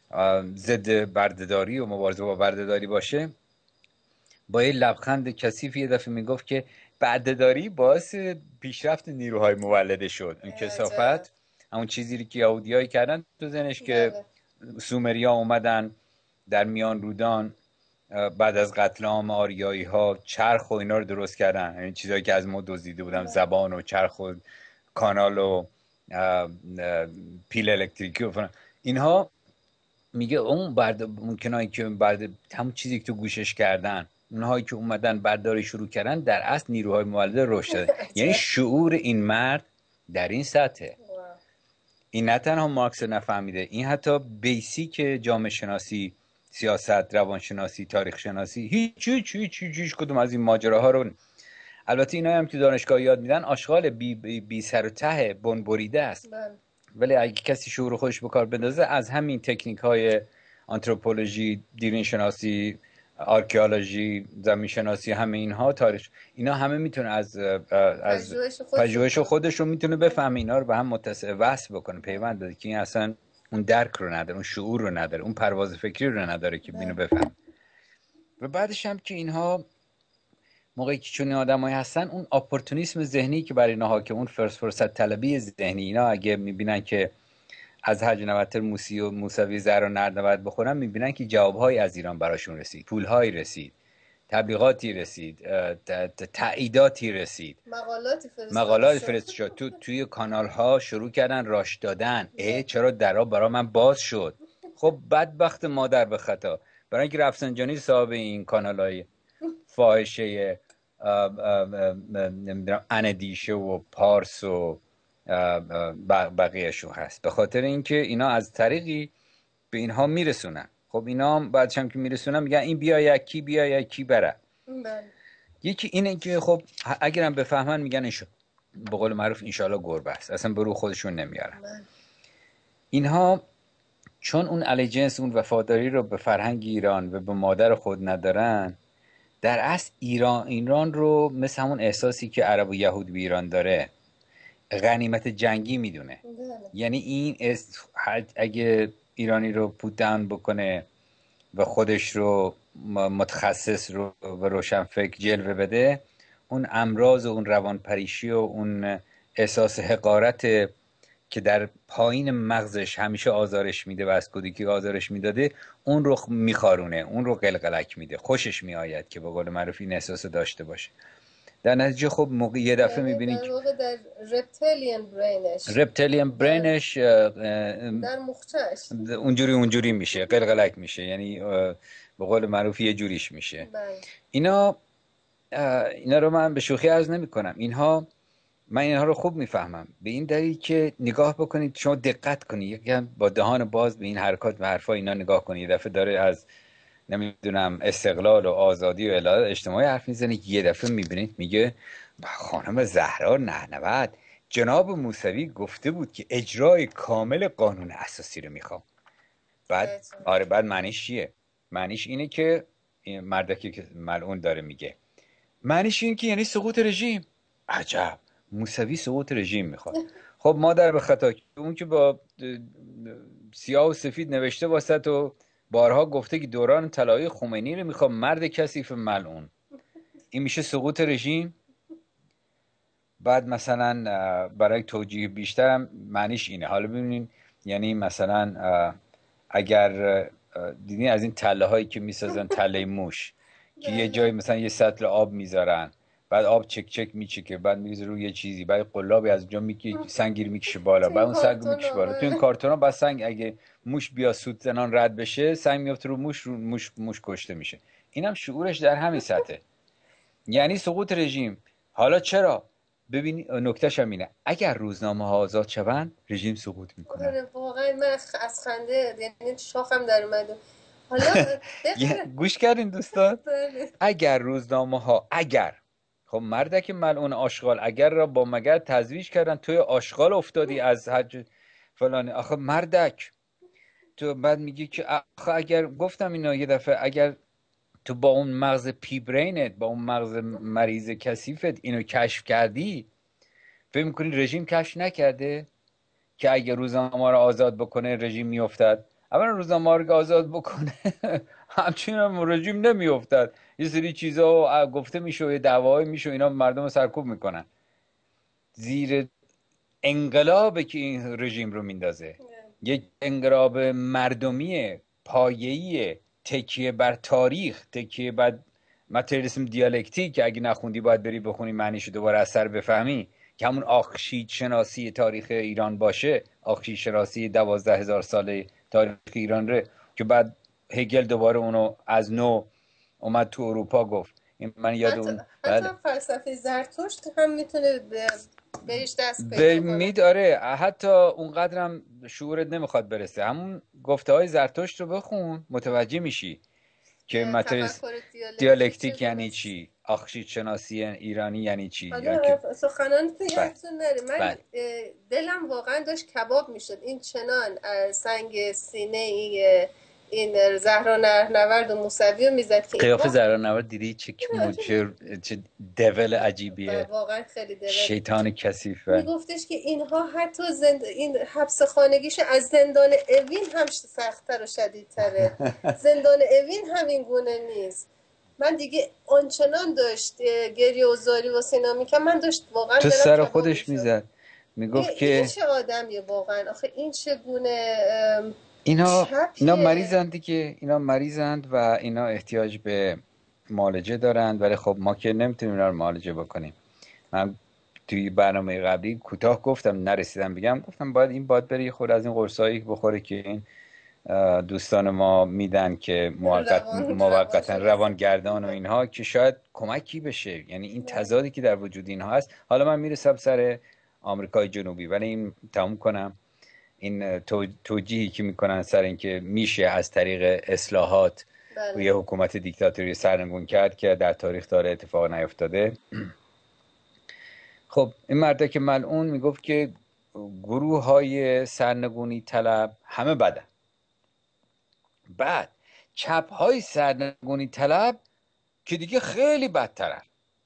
ضد بردهداری و مبارزه با بردهداری باشه، با یه لبخند کثیف یه دفعه میگفت که بردهداری باعث پیشرفت نیروهای مولده شد. این کثافت همون چیزی که یهودیایی کردن تو ذهنش که سومریا اومدن در میان رودان بعد از قتل عام آریایی ها چرخ و اینا رو درست کردن، یعنی چیزایی که از ما دزدیده بودن، زبان و چرخ و کانال و پیل الکتریکی و فلان اینها. میگه اون ممکنه که همون چیزی که تو گوشش کردن، اونهایی که اومدن برداری شروع کردن، در اصل نیروهای مولده رشد شده. یعنی شعور این مرد در این سطحه. این نه تنها مارکس نفهمیده، این حتی بیسیک جامعه شناسی، سیاست، روانشناسی، تاریخ شناسی، هیچ کدوم از این ماجراها رو. البته اینا هم که دانشگاه یاد میدن آشغال بی سر و ته بن بریده است. ولی اگه کسی شعور خودش به کار بندازه، از همین تکنیک های آنتروپولوژی، دیرین شناسی، آرکئولوژی، زمین شناسی، همه اینها، تاریخ، اینا همه میتونه از پژوهش خودش رو میتونه بفهمه، اینا رو به هم وصل بکنه، پیوند بده، که این اصلا اون درک رو نداره، اون شعور رو نداره، اون پرواز فکری رو نداره که اینو بفهمه. و بعدش هم که اینها موقعی که چون آدمایی هستن، اون اپورتونیسم ذهنی که برای اینها که اون فرصت طلبی ذهنی، اینا اگه میبینن که از حج نوتر موسی و موسوی زر و نرد نباید بخورن، میبینن که جوابهایی از ایران براشون رسید، پولهایی رسید، تبلیغاتی رسید، تاییداتی رسید، مقالاتی فرستاده شد، توی کانال ها شروع کردن راش دادن. چرا درا برای من باز شد؟ خب بدبخت مادر به خطا، برای اینکه رفسنجانی صاحب این کانال های فاحشه نمیدونم اندیشه و پارس و بقیهشون هست، به خاطر اینکه اینا از طریقی به اینها میرسونن. خب اینا بعدش هم که میرسونن میگن این بیا یکی بره. یکی اینه که خب اگرم بفهمن میگن ایشون به قول معروف انشالله گربه است، اصلا به رو خودشون نمیارن. اینها چون اون الیجنس، اون وفاداری رو به فرهنگ ایران و به مادر خود ندارن، در اصل ایران رو مثل همون احساسی که عرب و یهود به ایران داره، غنیمت جنگی میدونه. یعنی این اگه ایرانی رو پوت داون بکنه و خودش رو متخصص رو و روشنفکر جلوه بده، اون امراض و اون روانپریشی و اون احساس حقارت که در پایین مغزش همیشه آزارش میده و از کودکی آزارش میداده، اون رو میخارونه، اون رو قلقلک میده، خوشش میآید که به قول معروف این احساس داشته باشه. در نتیجه خب موقع یه دفعه میبینید در واقع در رپتیلین برینش در مخچه‌اش اونجوری میشه، قلقلک میشه، یعنی به قول معروف یه جوریش میشه. اینا رو من به شوخی عرض نمی کنم. من اینها رو خوب میفهمم، به این دلیل که نگاه بکنید، شما دقت کنید، یکم با دهان باز به این حرکات و حرفا اینا نگاه کنید. یه دفعه داره از نمیدونم استقلال و آزادی و الاله اجتماعی حرف میزنه، یه دفعه میبینید میگه خانم زهرا نحنود جناب موسوی گفته بود که اجرای کامل قانون اساسی رو میخوام. بعد معنیش چیه؟ معنیش اینه که مردکی که ملعون داره میگه، معنیش اینه که یعنی سقوط رژیم. عجب، موسوی سقوط رژیم میخواد. خب مادر به خطا، اون که با سیاه و سفید نوشته واسط و بارها گفته که دوران طلایی خمینی رو میخوام، مرد کثیف ملعون، این میشه سقوط رژیم؟ بعد مثلا برای توجیه بیشترم معنیش اینه. حالا ببینین، یعنی مثلا اگر دیدین از این تله هایی که میسازن، تله موش که یه جای مثلا یه سطل آب میذارن، بعد آب چک میچکه، بعد میریزه روی یه چیزی، بعد قلابی از اونجا سنگیر میکشه بالا، بعد اون سنگ میکشه بالا. تو این کارتونا بعد سنگ اگه موش بیا سود زنان رد بشه، سنگ میفته رو موش کشته میشه. اینم شعورش در همین سطحه، یعنی سقوط رژیم. حالا چرا؟ ببین نکتهش هم اینه، اگر روزنامه ها آزاد شوند رژیم سقوط میکنه. آره واقعا من از خنده یعنی شاخم در اومد. حالا گوش کردین دوستان؟ اگر روزنامه ها، خب مردک ملعون آشغال، اگر را با مگر تزویج کردن، توی آشغال افتادی از حج فلان، آخه مردک تو بعد میگی که آخه اگر گفتم اینا یه دفعه، اگر تو با اون مغز پیبرینت، با اون مغز مریض کثیفت اینو کشف کردی، فکر می‌کنی رژیم کشف نکرده که اگر روزنامه رو آزاد بکنه رژیم میافتد؟ اولا روزنامه رو آزاد بکنه همچنین رژیم نمیافتد، یه سری چیزا گفته میشه و یه دعوایی میشه، اینا مردم رو سرکوب میکنن. زیر انقلابه که این رژیم رو میندازه، یک انقلاب مردمی پایه‌ای، تکیه بر تاریخ، تکیه بر متریالیسم دیالکتیک که اگه نخوندی باید بری بخونی معنیشو دوباره از سر بفهمی، که همون آخشید شناسی تاریخ ایران باشه، آخشید شناسی 12,000 ساله تاریخ ایران ره، که بعد هگل دوباره اونو از نو اومد تو اروپا گفت. این من یاد اون حتی فلسفه زرتشت هم میتونه بهش دست پیدا کنه. آره، حتی اونقدرم شعورت نمیخواد برسه. همون گفته های زرتشت رو بخون متوجه میشی که متریالیسم دیالکتیک یعنی چی، آخشید شناسی ایرانی یعنی چی. سخنان تو یادتون نره، من دلم واقعا داشت کباب میشد. این چنان سنگ سینه این زهرا نرنورد و موسوی رو میزد که قیافه زهرا نرنورد دیدی چه دول عجیبیه، واقعا خیلی دول شیطان کثیفه. میگفتش که اینها حتی این حبس خانگیش از زندان اوین هم سخت‌تر و شدیدتره. زندان اوین همین گونه نیست. من دیگه آنچنان داشت گریه و زاری واسه اینا میکنم، من داشت واقعا تو سر خودش میزد، میگفت که این چه آدمیه واقعا، آخه این چگونه اینا مریضند دیگه، اینا مریضند و اینا احتیاج به معالجه دارند، ولی خب ما که نمیتونیم اینا رو معالجه بکنیم. من توی برنامه قبلی کوتاه گفتم، نرسیدم بگم، گفتم باید بری خود از این قرصایی بخوره که این دوستان ما میدن که موقتا روانگردان و اینها، که شاید کمکی بشه. یعنی این تضادی که در وجود اینها هست. حالا من میرسم سر آمریکای جنوبی، ولی این تموم کنم این توجیهی که میکنن سر این که میشه از طریق اصلاحات روی حکومت دیکتاتوری سرنگون کرد که در تاریخ داره اتفاق نیفتاده. خب این مردک ملعون میگفت که گروه های سرنگونی طلب همه بدن، بعد چپ های سرنگونی طلب که دیگه خیلی بدترن،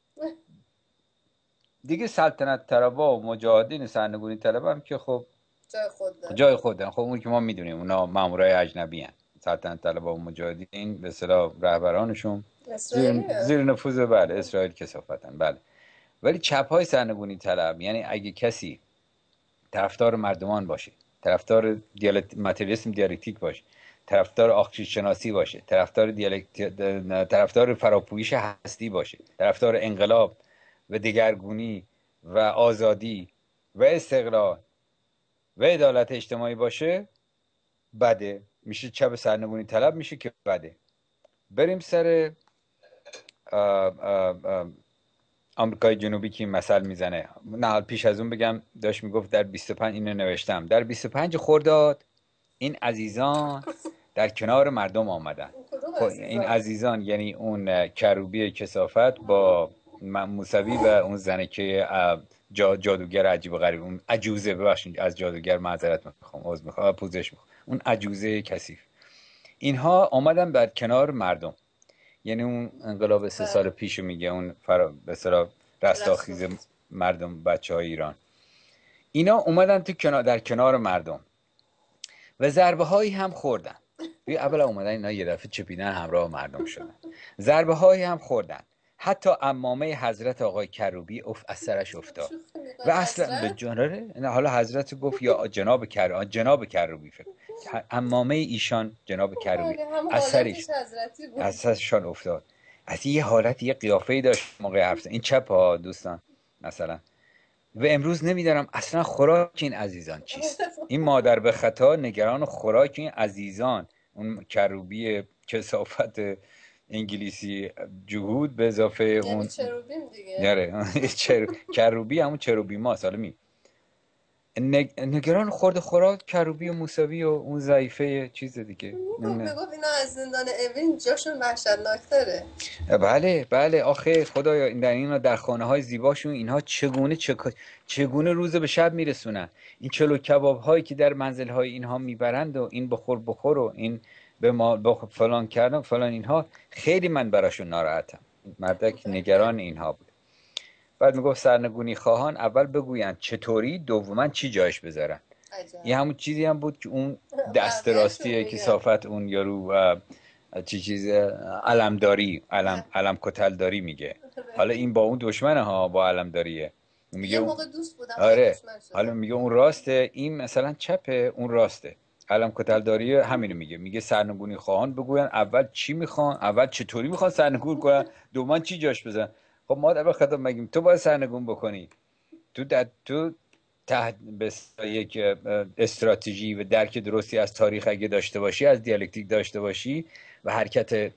دیگه سلطنت طلبا و مجاهدین سرنگونی طلب هم که خب جای خود دارن. خب اون که ما میدونیم اونا مامورای اجنبی هن. سلطنت طلبا و مجاهدین به اصطلاح رهبرانشون زیر نفوذ اسرائیل کثافتن. بله، ولی چپ های سرنگونی طلب، یعنی اگه کسی طرفدار مردمان باشه، طرفدار متریالیسم دیالکتیک باشه، طرفدار آخشید شناسی باشه، طرفدار فراپویش هستی باشه، طرفدار انقلاب و دگرگونی و آزادی و استقلال و عدالت اجتماعی باشه بده، میشه چپ سرنگونی طلب، میشه که بده. بریم سر آمریکای جنوبی که این مثل میزنه. نه پیش از اون بگم، داشت میگفت در 25 اینو نوشتم، در 25 خرداد این عزیزان در کنار مردم آمدن. این عزیزان یعنی اون کروبی کثافت با موسوی و اون زنکه جادوگر عجیب و غریب، اون عجوزه، ببخشید از جادوگر معذرت میخوام، عذر میخوام، پوزش میخوام، اون عجوزه کثیف، اینها آمدن در کنار مردم. یعنی اون انقلاب 3 سال پیشو میگه، اون به اصطلاح رستاخیز مردم، بچهای ایران، اینا اومدن تو در کنار مردم و ضربه هایی هم خوردن. اول اومدن اینا یه دفعه چپیدن همراه مردم شدن، ضربه هایی هم خوردن، حتی عمامه حضرت آقای کروبی از سرش افتاد و اصلا به جناره، حالا حضرت گفت یا جناب کروبی، فکر عمامه ایشان جناب کروبی از سرشان افتاد. از یه حالت، یه قیافه‌ای داشت موقع حرف زدن. این چپ ها دوستان مثلا. و امروز نمیدارم اصلا خوراک این عزیزان چیست. این مادر به خطا نگران خوراک این عزیزان، اون کروبی کثافت انگلیسی جهود به اضافه اون چروبیم دیگه. کروبی همون چروبی ما سالمی نگران خورد خوراک کروبی و موسوی و اون ضعیفه چیز دیگه. میگفت اینا از زندان اوین جاشون وحشتناک‌تره. بله آخه خدایا در اینا در خانه های زیباشون اینها چگونه روز به شب میرسونن. این چلو کباب هایی که در منزل های اینها میبرند و این بخور و این به ما فلان کردن فلان، اینها خیلی من براشون ناراحتم. مردک نگران اینها بود. بعد میگفت سرنگونی خواهان اول بگویند چطوری، دوما چی جایش بذارن. این همون چیزی هم بود که اون دست راستی کثافت اون یارو چیز علم کتلداری میگه. حالا این با اون دشمنه ها، با علمداریه. میگه موقع دوست بودم. آره حالا میگه اون راسته، این مثلا چپه، اون راسته. علم کتلداری همینو میگه سرنگونی خواهان بگوین اول چی میخوان، اول چطوری میخوان سرنگون کنن، دوما چی جاش بزن. خب ما در خطاب مگیم تو باید سرنگون بکنی، تو تحت یک استراتژی و درک درستی از تاریخ اگه داشته باشی، از دیالکتیک داشته باشی و حرکت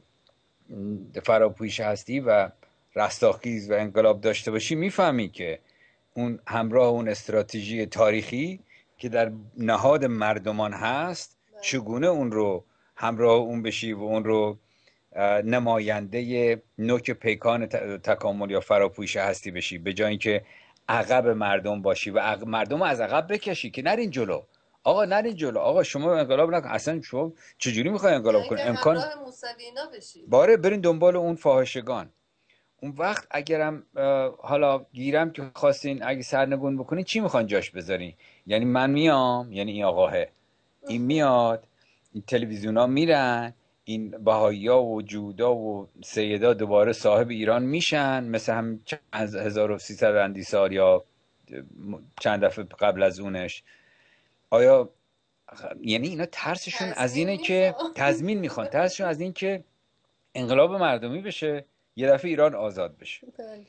فراپویش هستی و رستاخیز و انقلاب داشته باشی، میفهمی که اون همراه اون استراتژی تاریخی که در نهاد مردمان هست چگونه اون رو همراه اون بشی و اون رو نماینده نوک پیکان تکامل یا فراپویش هستی بشی، به جای اینکه عقب مردم باشی و مردم از عقب بکشی که نرین جلو. آقا نرین جلو، آقا شما انقلاب نکن. اصلا شما چجوری میخوای انقلاب کنی؟ امکان موسوی اینا بشی. باره برین دنبال اون فاحشگان. اون وقت اگرم حالا گیرم که خواستین اگه سرنگون بکنین، چی میخوان جاش بذارین؟ یعنی من میام، یعنی این آقاه این میاد، این تلویزیون ها میرن، این بهایی ها و جودا و سیدا دوباره صاحب ایران میشن، مثل هم از 1300 اندی سال یا چند دفعه قبل از اونش. آیا یعنی اینا ترسشون از اینه که تضمین میخوان، ترسشون از این که انقلاب مردمی بشه، یه دفعه ایران آزاد بشه.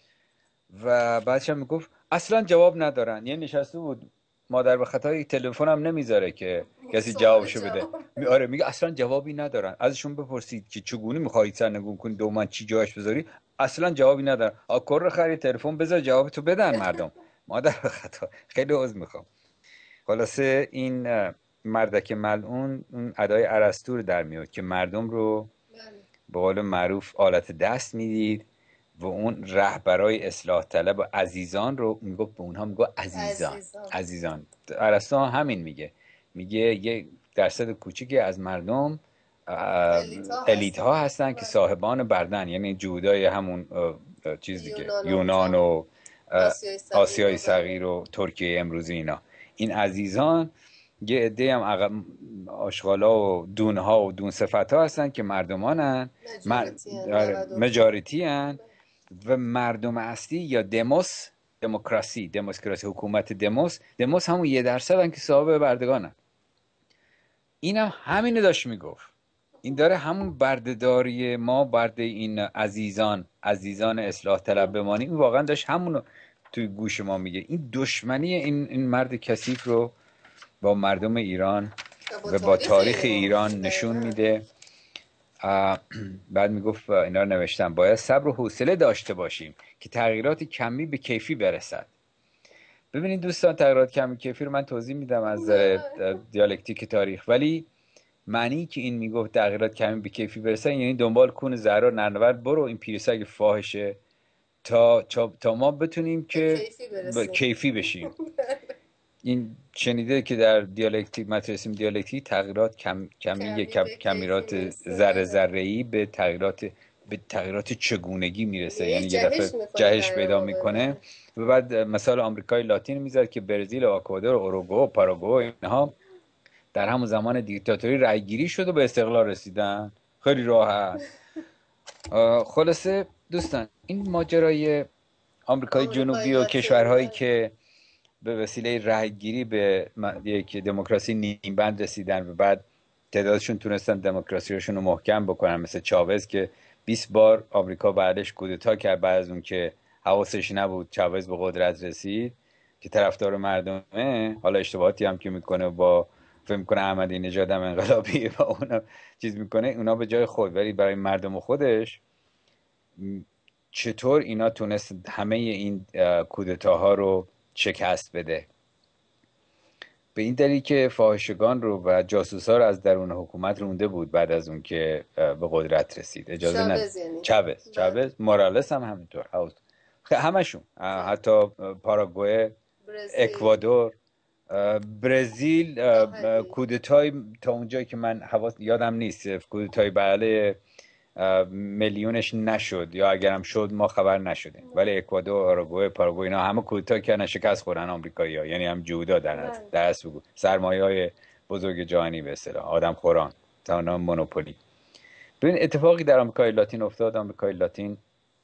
و بعدش هم میگفت اصلا جواب ندارن. یعنی نشسته بود مادر به خطای تلفن هم نمیذاره که کسی جوابشو بده. آره میگه اصلا جوابی ندارن. ازشون بپرسید که چگونه میخواید سرنگون کنید، دوما چی جاش بذاری، اصلا جوابی ندارن. آکر خرید تلفن بذار جوابتو بدن مردم. مادر به خطا خیلی عذر میخوام. خلاصه این مردک ملعون اون ادای ارسطو رو در میاد که مردم رو به قول معروف آلت دست میدید و اون رهبرای اصلاح طلب و عزیزان رو میگفت، به اونها میگفت عزیزان. ارسطو همین میگه یه درصد کوچیکی از مردم الیت ها هستن که صاحبان بردن، یعنی جودای همون چیز دیگه، یونان و آسیای صغیر و ترکیه امروزی، اینا این عزیزان یه عده هم آشغالا و دونها و دون صفت ها هستن که مردمانن، مجاریتی هن و مردم اصلی یا دموکراسی حکومت دموس همون 1% هن که صاحب بردگانن. اینم همینو داشت میگفت. این داره همون بردهداری ما، برده این عزیزان اصلاح طلب بمانیم، این واقعا داشت همونو توی گوش ما میگه. این دشمنی این مرد کثیف رو با مردم ایران و با تاریخ ایران نشون میده. بعد میگفت، اینا رو نوشتم، باید صبر و حوصله داشته باشیم که تغییرات کمی به کیفی برسد. ببینید دوستان، تغییرات کمی کیفی رو من توضیح میدم از نظر دیالکتیک تاریخ، ولی معنی که این میگفت تغییرات کمی به کیفی برسد یعنی دنبال کون زهرا نرنورد برو، این پیرسگ فاحشه، تا ما بتونیم که کیفی بشیم. این شنیده که در دیالکتیک متریسم دیالکتیک تغییرات کمیرات ذره‌ای به تغییرات چگونگی میرسه، یعنی یه دفعه جهش پیدا میکنه. و بعد مثال آمریکای لاتین میذاره که برزیل و اکوادور و اوروگوئه و پاراگوئه اینها در همون زمان دیکتاتوری رأی گیری شد و به استقلال رسیدن خیلی راحت. خلاصه دوستان، این ماجرای آمریکای جنوبی و کشورهایی که به وسیله رأی‌گیری به یک دموکراسی نیم بند رسیدن و بعد تعدادشون تونستن دموکراسیشون رو محکم بکنن، مثل چاوز که 20 بار آمریکا بعدش کودتا کرد بعد از اون که حواسش نبود چاوز به قدرت رسید که طرفدار مردمه. حالا اشتباهاتی هم که میکنه با فکر میکنه احمدی نژاد هم انقلابی و اون چیز میکنه، اونا به جای خود، ولی برای مردم خودش چطور اینا تونست همه این کودتاها رو شکست بده. به این دلیل که فاحشگان رو و جاسوسا رو از درون حکومت رونده بود بعد از اون که به قدرت رسید. اجازه نداد. چاوز مورالس هم همینطور، همشون، حتی پاراگوئه، اکوادور، برزیل، کودتای تا اونجایی که من یادم نیست کودتای بله میلیونش نشد، یا اگرم شد ما خبر نشدیم، ولی اکوادور، اوروگوئه، پاراگوئه اینا همه کودتا کردن، شکست خوردن آمریکایی‌ها، یعنی هم جودا در دست بگو سرمایه‌های بزرگ جهانی به اصطلاح آدم خوران تا مونوپولی. ببین اتفاقی در آمریکای لاتین افتاد. آمریکای لاتین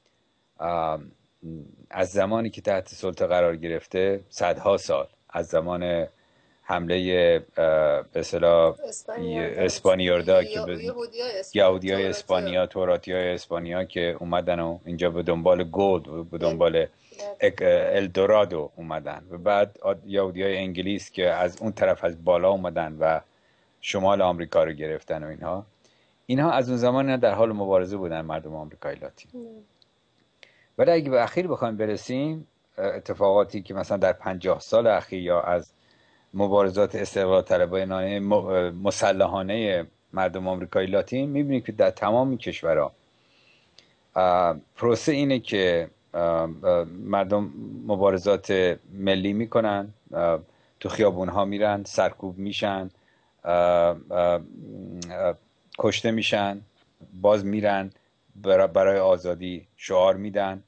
از زمانی که تحت سلطه قرار گرفته، صدها سال از زمان حمله به اصطلاح اسپانیولدا که یهودیای اسپانیا، توراتیای اسپانیا که اومدن و اینجا به دنبال گلد، به دنبال الدورادو اومدن، و بعد یهودیای انگلیس که از اون طرف از بالا اومدن و شمال آمریکا رو گرفتن و اینها از اون زمان در حال مبارزه بودن مردم آمریکای لاتین. ولی اگه به اخیر بخوایم برسیم، اتفاقاتی که مثلا در 50 سال اخیر یا از مبارزات استقلال طلبانه مسلحانه مردم آمریکای لاتین، میبینید که در تمام کشورها پروسه اینه که مردم مبارزات ملی میکنن، تو خیابونها میرن، سرکوب میشن، کشته میشن، باز میرن برای آزادی شعار میدن،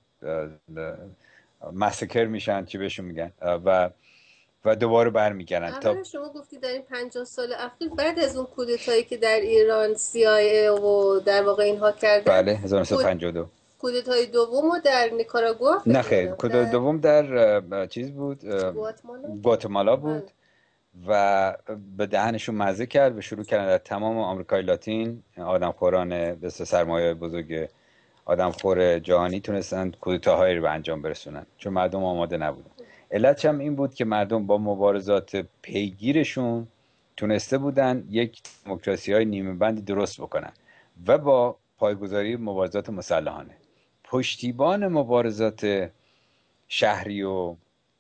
مسکر میشن، چی بهشون میگن، و دوباره برمیگردن. تا شما گفتی در این 50 سال اخیر بعد از اون کودتایی که در ایران CIA و در واقع اینها کردن، بله 1952 کودتای دومو در نیکاراگوآ، نه خیر، کودتای دوم در چیز بود، گواتمالا بود و به دهنشون مزه کرد و شروع کردن در تمام آمریکای لاتین آدمخوران به سرمایه بزرگ آدمخور جهانی تونستن کودتاهایی رو به انجام برسونن چون مردم آماده نبودن. علتش هم این بود که مردم با مبارزات پیگیرشون تونسته بودن یک دموکراسی‌های نیمه بندی درست بکنن و با پایگذاری مبارزات مسلحانه. پشتیبان مبارزات شهری و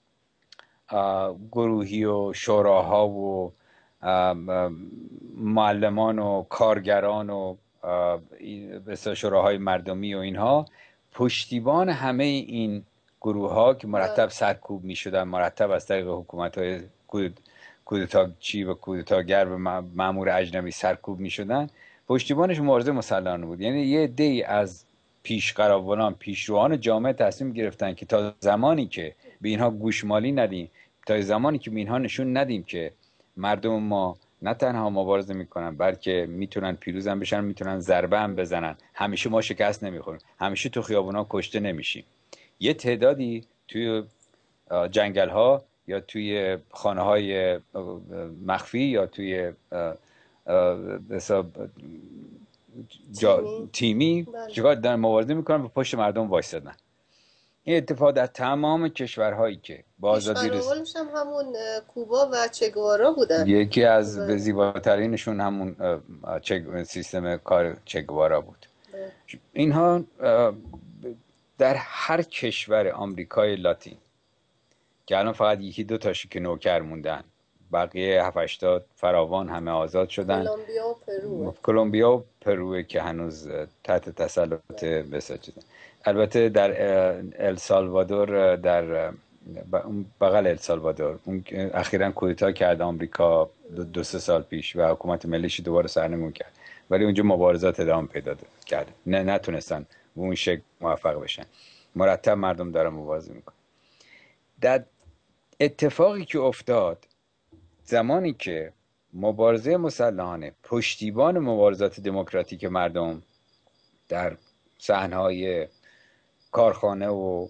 گروهی و شوراها و معلمان و کارگران و شوراهای مردمی و اینها، پشتیبان همه این گروه ها که مرتب سرکوب می شدن، مرتب از طریق حکومت های کودتاچی و کودتاگر و مأمور اجنبی سرکوب می شدن، پشتیبانش مبارزه مسلحانه بود. یعنی یه عده‌ای از پیشقراولان، پیشروان جامعه تصمیم گرفتن که تا زمانی که به اینها گوشمالی ندیم، تا زمانی که به اینها نشون ندیم که مردم ما نه تنها مبارزه میکنن بلکه میتونن پیروزم بشن، میتونن ضربه هم بزنن، همیشه ما شکست نمیخوریم، همیشه تو خیابونا کشته نمیشیم، یه تعدادی توی جنگل ها یا توی خانه های مخفی یا توی تیمی چیکار دارن؟ مبارزه میکنن و پشت مردم وایسادن. این اتفاق در تمام کشورهایی که با آزادی هم همون کوبا و چگوارا بودن. یکی از زیباترینشون همون سیستم کار چگوارا بود. اینها در هر کشور آمریکای لاتین که الان فقط یکی دو تاشی که نوکر موندن، بقیه 7-8 فراوان همه آزاد شدن. کلمبیا و پرو که هنوز تحت تسلط بساط شدن. البته در السالوادور، در بغل السالوادور، اون اخیراً کودتا کرد آمریکا 2-3 سال پیش و حکومت ملیش دوباره سرنگون کرد، ولی اونجا مبارزات ادامه پیدا کرد، نتونستن به اون شکل موفق بشن. مرتب مردم دارن مبارزه میکنن. در اتفاقی که افتاد زمانی که مبارزه مسلحانه پشتیبان مبارزات دموکراتیک مردم در صحنه‌های کارخانه و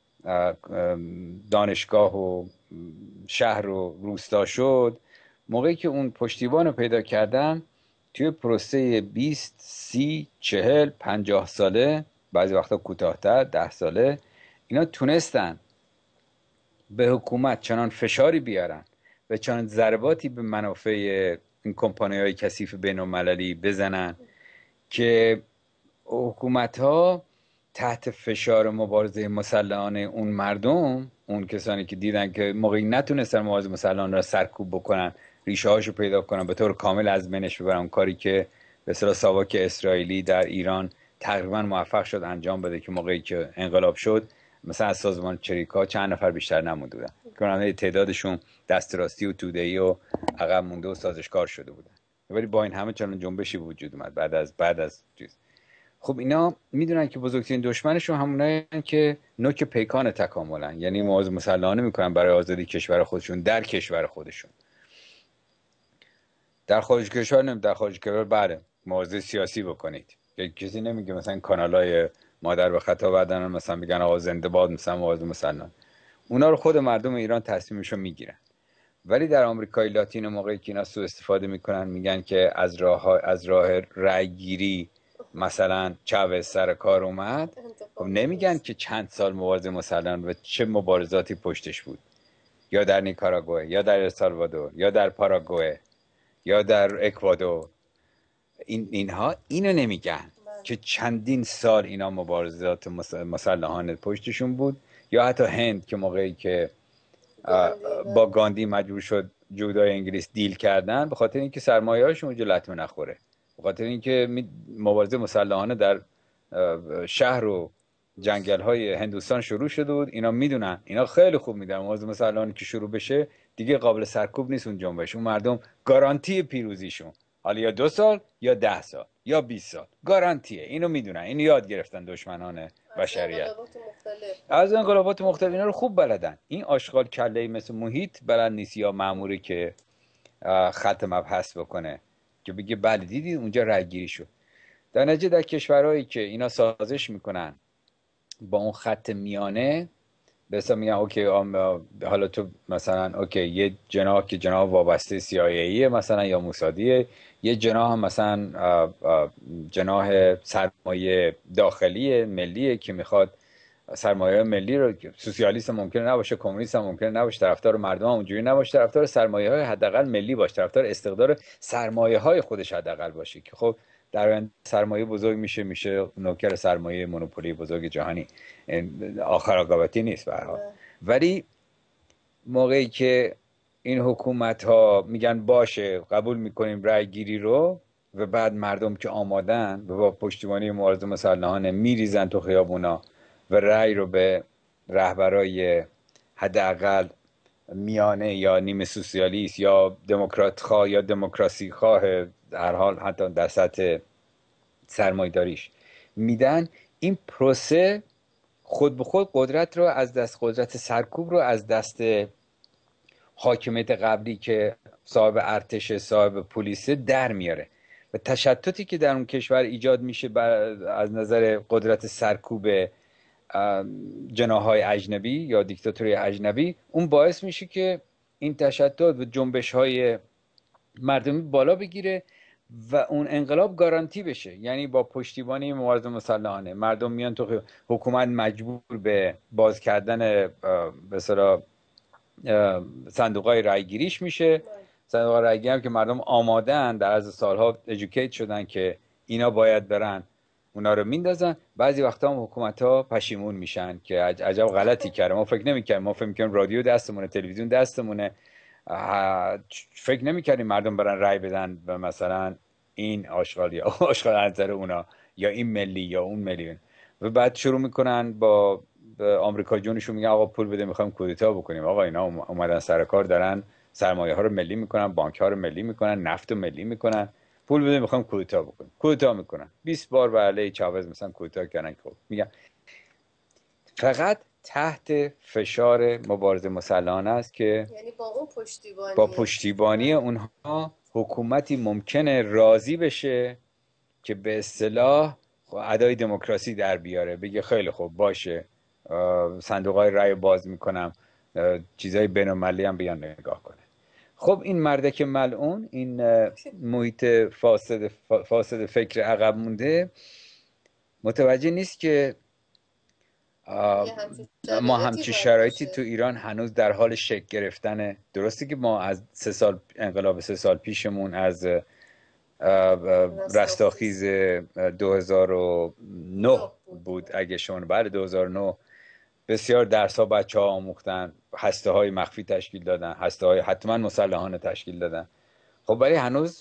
دانشگاه و شهر و روستا شد، موقعی که اون پشتیبان رو پیدا کردن توی پروسه 20 30 40 50 ساله، بعضی وقتا کوتاه‌تر 10 ساله، اینا تونستن به حکومت چنان فشاری بیارن و چنان ضرباتی به منافع این کمپانی‌های کثیف بین‌المللی بزنن که حکومت‌ها تحت فشار مبارزه مسلحانه اون مردم، اون کسانی که دیدن که موقعی نتونستن مبارزه مسلحانه را سرکوب بکنن، ریشه هاشو پیدا کنن، به طور کامل از بینش ببرن، اون کاری که به اصطلاح ساواک اسرائیلی در ایران تقریبا موفق شد انجام بده که موقعی که انقلاب شد مثلا از سازمان چریکا چند نفر بیشتر نمونده بودن، کنم تعدادشون دست راستی و توده‌ای و عقب مونده و سازشکار شده بودن، ولی با این همه چنان جنبشی وجود اومد بعد از چیز. خب اینا میدونن که بزرگترین دشمنشون همونایی که نوک پیکان تکاملن، یعنی مبارزه مسلحانه میکنن برای آزادی کشور خودشون در کشور خودشون. در خارج کشور در خارج کشور بله مبارزه سیاسی بکنید، کسی نمیگه مثلا کانالای مادر به خطا بدن مثلا میگن آقا زنده باد مثلا مبارزه مسلحانه، اونا رو خود مردم ایران تصمیمشو میگیرن. ولی در آمریکای لاتین موقعی که اینا سوء استفاده میکنن، میگن که از راه رأی گیری مثلا چاوز سر کار اومد، خب نمیگن که چند سال مبارزه مسلحانه و چه مبارزاتی پشتش بود، یا در نیکاراگوئه یا در السالوادور یا در پاراگوئه یا در اکوادور. اینها اینو نمیگن که چندین سال اینا مبارزات مسلحانه پشتشون بود، یا حتی هند که موقعی که با گاندی مجبور شد جودای انگلیس دیل کردن به خاطر اینکه سرمایه‌هاشون اونجا لطمه نخوره، به خاطر اینکه مبارزه مسلحانه در شهر و جنگل‌های هندوستان شروع شده بود. اینا میدونن، اینا خیلی خوب میدونن مبارزه مسلحانه که شروع بشه دیگه قابل سرکوب نیست اون جنبش، اون مردم گارانتی پیروزیشون، حالا یا 2 سال یا 10 سال یا 20 سال گارانتیه. اینو میدونن، اینو یاد گرفتن دشمنان بشریت از انقلابات مختلف، اینا رو خوب بلدن. این آشغال کله‌ای مثل محیط بلد نیست یا مأموری که خط مبحث بکنه که بگه بله دیدید اونجا رأی گیری شد. در نتیجه در کشورهایی که اینا سازش میکنن با اون خط میانه، به حساب میگن اوکی حالا تو مثلا اوکی یه جناح که جناح وابسته CIA مثلا یا موسادیه، یه جناح هم مثلا جناح سرمایه داخلی ملیه که میخواد سرمایه ملی رو، سوسیالیست ممکنه نباشه، کمونیست هم ممکنه نباشه، طرفدار مردم هم اونجوری نباشه، طرفدار سرمایه های حداقل ملی باشه، طرفدار استقرار سرمایه های خودش حداقل باشه که خب در آینده سرمایه بزرگ میشه نوکر سرمایه مونوپولی بزرگ جهانی، آخر عاقبتی نیست به هر حال. ولی موقعی که این حکومت ها میگن باشه قبول میکنیم رأی گیری رو و بعد مردم که آمادن و با پشتیبانی مبارزه مسلحانه میریزن تو خیابونا و رأی رو به رهبرای حداقل میانه یا نیمه سوسیالیست یا دموکرات خواه یا دموکراسی خواه، در حال حتی در سطح سرمایه‌داریش میدن، این پروسه خود به خود قدرت رو از دست، قدرت سرکوب رو از دست حاکمیت قبلی که صاحب ارتش صاحب پلیس در میاره و تشتتی که در اون کشور ایجاد میشه از نظر قدرت سرکوب جناح‌های اجنبی یا دیکتاتوری اجنبی، اون باعث میشه که این تشتت و جنبش‌های مردمی بالا بگیره و اون انقلاب گارانتی بشه. یعنی با پشتیبانی مبارزه مسلحانه مردم میان تو حکومت مجبور به باز کردن به اصطلاح صندوق‌های رایگیریش میشه. صندوق رایگیری هم که مردم آماده‌اند، در از سالها ادوکییت شدن که اینا باید برن، اونا رو میندازن. بعضی وقتا هم حکومت‌ها پشیمون میشن که عجب غلطی کردیم، ما فکر نمی‌کردیم، ما فکر می‌کردیم رادیو دستمونه، تلویزیون دستمونه، فکر نمی‌کردیم مردم برن رای بدن و مثلا این آشغال یا آشغال از نظر اونا، یا این ملی یا اون ملی. و بعد شروع میکنن با آمریکا جونشون، میگن آقا پول بده میخوایم کودتا بکنیم. آقا اینا اومدن سر کار، دارن سرمایه ها رو ملی میکنن، بانک ها رو ملی میکنن، نفت رو ملی میکنن، پول بده میخوایم کودتا بکنیم. کودتا میکنن 20 بار به علیه چاوز مثلا کودتا کردن. خب میگن فقط تحت فشار مبارزه مسلحانه است که یعنی با پشتیبانی اونها حکومتی ممکنه راضی بشه که به اصطلاح ادای دموکراسی در بیاره، بگه خیلی خوب باشه، صندوق‌های رای باز میکنم، چیزای بین‌المللی هم بیان نگاه کنه. خب این مردک ملعون، این محیط فاسد فکر عقب مونده متوجه نیست که ما همچی شرایطی تو ایران هنوز در حال شکل گرفتنه. درسته که ما از انقلاب 3 سال پیشمون، از رستاخیز 2009 بود اگه شما بله 2009 بسیار درس ها بچه ها آموختن، هسته های مخفی تشکیل دادن، هسته های حتما مسلحانه تشکیل دادن. خب ولی هنوز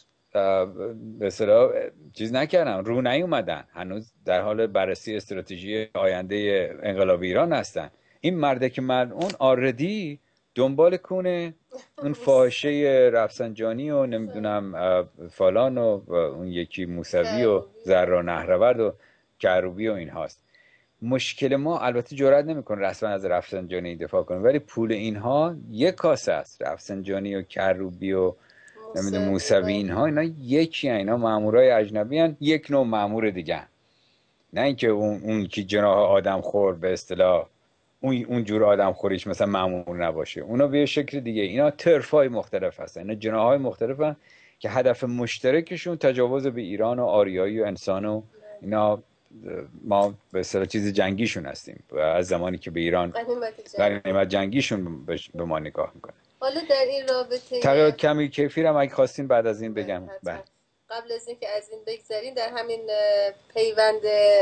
به اصطلاح چیز نکردن، رو نیومدن، هنوز در حال بررسی استراتژی آینده انقلاب ایران هستن. این مردک ملعون آردی دنبال کنه اون فاحشه رفسنجانی و نمیدونم فلان و اون یکی موسوی و ذرا نهرورد و کروبی و این هاست. مشکل ما البته جرئت نمیکنه رسما از رفسنجانی دفاع کنه، ولی پول اینها یک کاسه است. رفسنجانی و کروبی و نمیدونم موسوی اینها، اینا یکی هن. اینا مامورای اجنبی هن، یک نوع مامور دیگه هن. نه اینکه اون که جناح آدم خور به اصطلاح اون جور آدم خوریش مثلا مامور نباشه، اونا به شکل دیگه. اینا طرفای مختلف هستن، اینا جناحای مختلفن که هدف مشترکشون تجاوز به ایران و آریایی و انسان و اینا. ما به اصطلاح چیز جنگیشون هستیم از زمانی که به ایران غنیمت جنگیشون به ما نگاه میکنه. حالا در این رابطه تغییرات کمی کیفی رو اگه خواستین بعد از این بگم. قبل از اینکه از این بگذریم، در همین پیوند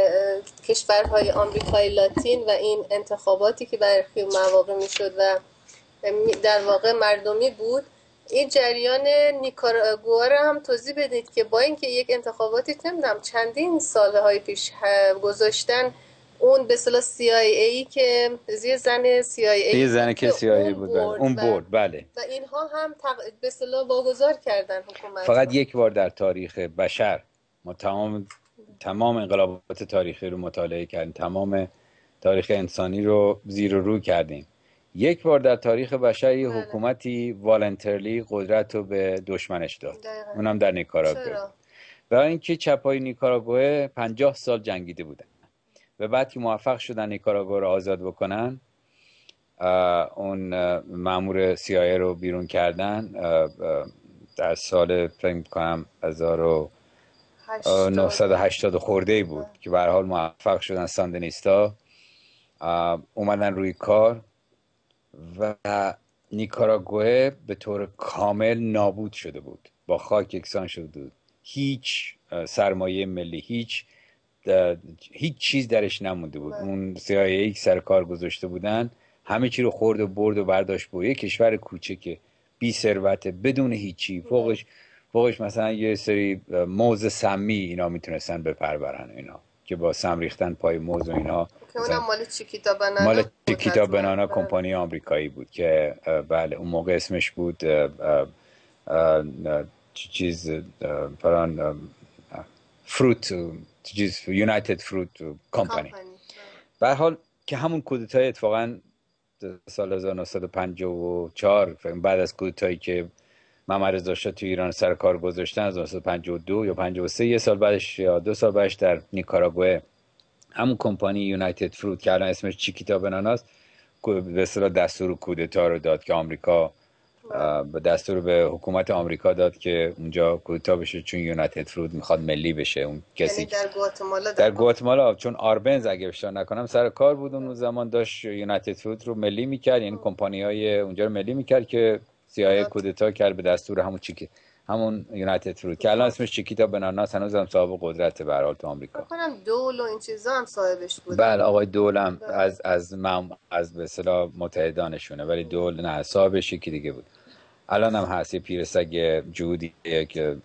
کشورهای آمریکای لاتین و این انتخاباتی که برخی مواقع میشد و در واقع مردمی بود، این جریان نیکاراگوآ رو هم توضیح بدید که با اینکه یک انتخاباتی نمیدونم چندین سالهای پیش گذاشتن، اون به اصطلاح CIA که یه زن CIA که CIA بود، اون برد بله، و اینها هم به اصطلاح واگذار کردن حکومت. فقط یک بار در تاریخ بشر ما تمام انقلابات تاریخی رو مطالعه کردیم، تمام تاریخ انسانی رو زیر و رو کردیم. یک بار در تاریخ بشر یه حکومتی والنترلی قدرت رو به دشمنش داد، اونم در نیکاراگوئه. و اینکه چپای نیکاراگوئه 50 سال جنگیده بودن و بعد که موفق شدن نیکاراگوئه رو آزاد بکنن، اون مأمور CIA رو بیرون کردن در سال فکر می‌کنم 1980 خورده‌ای بود که به هر حال موفق شدن ساندینیستا اومدن روی کار و نیکاراگوئه به طور کامل نابود شده بود، با خاک یکسان شده بود. هیچ سرمایه ملی، هیچ چیز درش نمونده بود. اون CIA سر کار گذاشته بودن، همه چی رو خورد و برد و برداشت بود. یک کشور کوچکه بی ثروته بدون هیچی، فوقش مثلا یه سری موز سمی اینا میتونستن بپرورن، اینا که با سم ریختن پای موز و اینا. که اونم مال چیکیتا بنانا کمپانی آمریکایی بود که بله اون موقع اسمش بود چیز فران فروت چیز یونایتد فروت کمپانی. به هر حال که همون کودتای اتفاقا سال 1954 بعد از کودتایی که محمد رضا شاه تو ایران سر کار گذاشتن، از 1952 یا 53 یه سال بعدش یا 2 سال بعدش در نیکاراگوئه همون کمپانی یونایتد فروت که الان اسمش چیکیتا بناناست به اصطلاح دستور کودتا رو داد که آمریکا به دستور به حکومت آمریکا داد که اونجا کودتا بشه، چون یونایتد فروت میخواد ملی بشه. اون کسی یعنی در گواتمالا چون آربنز اگه اشتباه نکنم سر کار بود اون زمان، داشت یونایتد فروت رو ملی میکرد، یعنی کمپانی‌های اونجا رو ملی میکرد که CIA کودتا کرد به دستور همون یونایتد فروت که الان اسمش چیکیتا بناناس، هنوز هم صاحب قدرت به هر حال تو آمریکا. فکر کنم دول و این چیزا هم صاحبش بود. بله آقای دول هم از به اصطلاح متحدانشونه، ولی دول نه، صاحبش یکی دیگه بود. الان هم هست یه پیرسگ جودیه که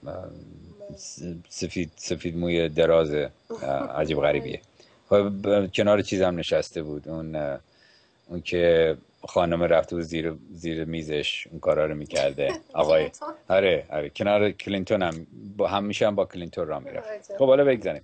سفید موی دراز عجیب غریبیه. کنار چیزم نشسته بود، اون که خانم رفته بود زیر میزش اون کارا رو میکرده آقای. آره کنار کلینتون هم همیشه هم با کلینتون را میرفت. خب حالا بگذاریم.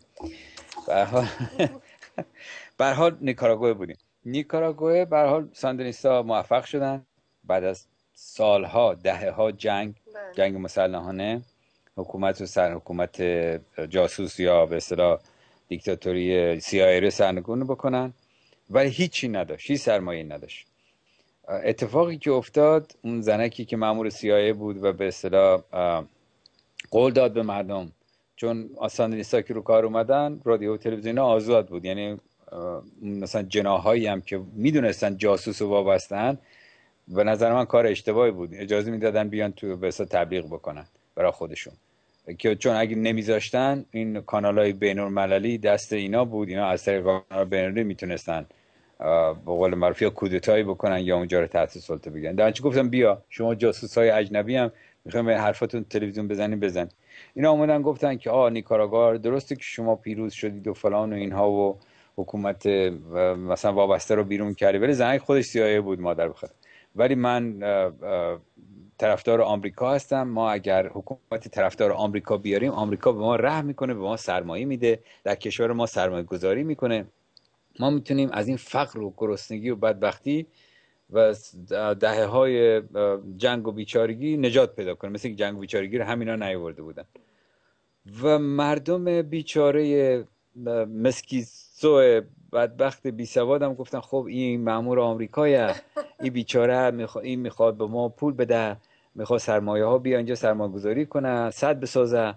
به هر حال نیکاراگوئه بودیم. نیکاراگوئه به هر حال ساندینیستا موفق شدن بعد از سالها دهه‌ها جنگ مسلحانه حکومت جاسوس یا به اصطلاح دیکتاتوری CIA رو سرنگون بکنن، ولی هیچی نداشت، هیچ سرمایه‌ای نداشت. اتفاقی که افتاد اون زنکی که مأمور CIA بود و به اصطلاح قول داد به مردم، چون ساندینیستا که رو کار اومدن رادیو و تلویزیون آزاد بود، یعنی مثلا جناحایی هم که میدونستن جاسوس و وابسته‌اند به نظر من کار اشتباهی بود، اجازه میدادن بیان تو به اصطلاح تبلیغ بکنن برای خودشون، که چون اگه نمیذاشتن این کانالای بین‌المللی دست اینا بود، اینا از طریق کانال بین‌المللی میتونستن به قول معروف یا کودتایی بکنن یا اونجا رو تحت سلطه بگیرن. در نتیجه گفتم بیا شما جاسوسای اجنبی هم میخوایم به حرفاتون تلویزیون بزن. اینا اومدن گفتن که نیکاراگوئه درسته که شما پیروز شدید و فلان و اینها و حکومت مثلا وابسته رو بیرون کردی، ولی زنگ خودش CIA بود مادر بخواد، ولی من طرفدار آمریکا هستم. ما اگر حکومت طرفدار آمریکا بیاریم، آمریکا به ما رحم میکنه، به ما سرمایه میده، در کشور ما سرمایه گذاری میکنه، ما میتونیم از این فقر و گرسنگی و بدبختی و دهه‌های جنگ و بیچارگی نجات پیدا کنیم، مثل که جنگ و بیچارگی رو همینا نیاورده بودن و مردم بیچاره مسکیزو بدبخت بی سواد هم گفتن خب این مأمور آمریکایه، این بیچاره این میخواد به ما پول بده، میخواد سرمایه ها بیا اینجا سرمایه گذاری کنه، سد بسازه.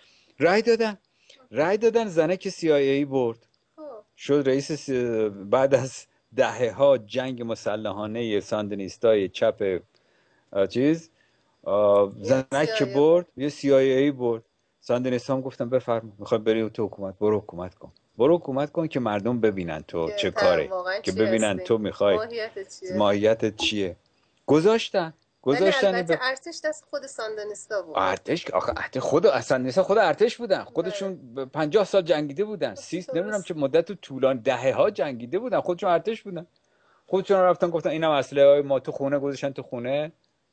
رای دادن زنه که CIA برد، شد رئیس. بعد از دهه‌ها جنگ مسلحانه ساندینیستای چپ زنه که برد، یه CIA برد. ساندینیستا هم گفتن بفرما میخوای بری تو حکومت، برو حکومت کن که مردم ببینن تو چه کاره، که ببینن تو میخوای ماهیتت چیه. گذاشتن البته ارتش دست خود ساندینیستا بود. ارتش خود ساندینیستا خود ارتش بودن، خودشون 50 سال جنگیده بودن، نمیدونم چه مدت طولانی، دهه‌ها جنگیده بودن، خودشون ارتش بودن، خودشون رفتن گفتن اینم اسلحه‌های ما تو خونه گذاشتن، تو خونه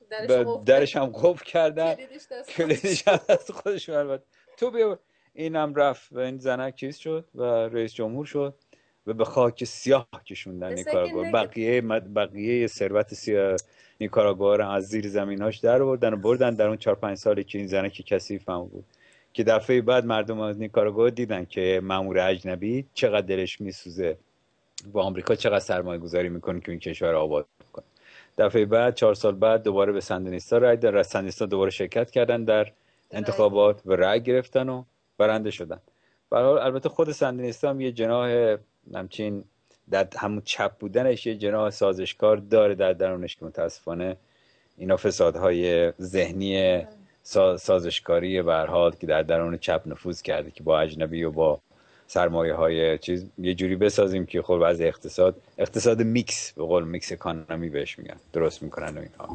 درش هم قفل کردن، کلیدش هم دست خودشون. البته تو بیا. اینم رفت و این زنک چیز شد و رئیس جمهور شد و به خاک سیاه کشوندن نیکاراگوئه. بقیه ثروت نیکاراگوئه رو از زیر زمیناش در آوردن و بردن در اون 4-5 سالی که این زنک کثیف هم بود، که دفعه بعد مردم از نیکاراگوئه دیدن که مأمور اجنبی چقدر دلش میسوزه با آمریکا، چقدر سرمایه گذاری میکنه که این کشور آباد کنه. دفعه بعد 4 سال بعد دوباره به ساندینیستا رای دادن، ساندینیستا دوباره شرکت کردن در انتخابات و رای گرفتن و برنده شدن. برای البته خود ساندینیستا هم یه جناح همچین در همون چپ بودنش یه جناح سازشکار داره در درونش که متاسفانه اینا فسادهای ذهنی سازشکاری به هر حال که در درون چپ نفوذ کرده که با اجنبی و با سرمایه های چیز یه جوری بسازیم که خب از اقتصاد میکس، به قول میکس اکانومی بهش میگن، درست میکنن و اینها.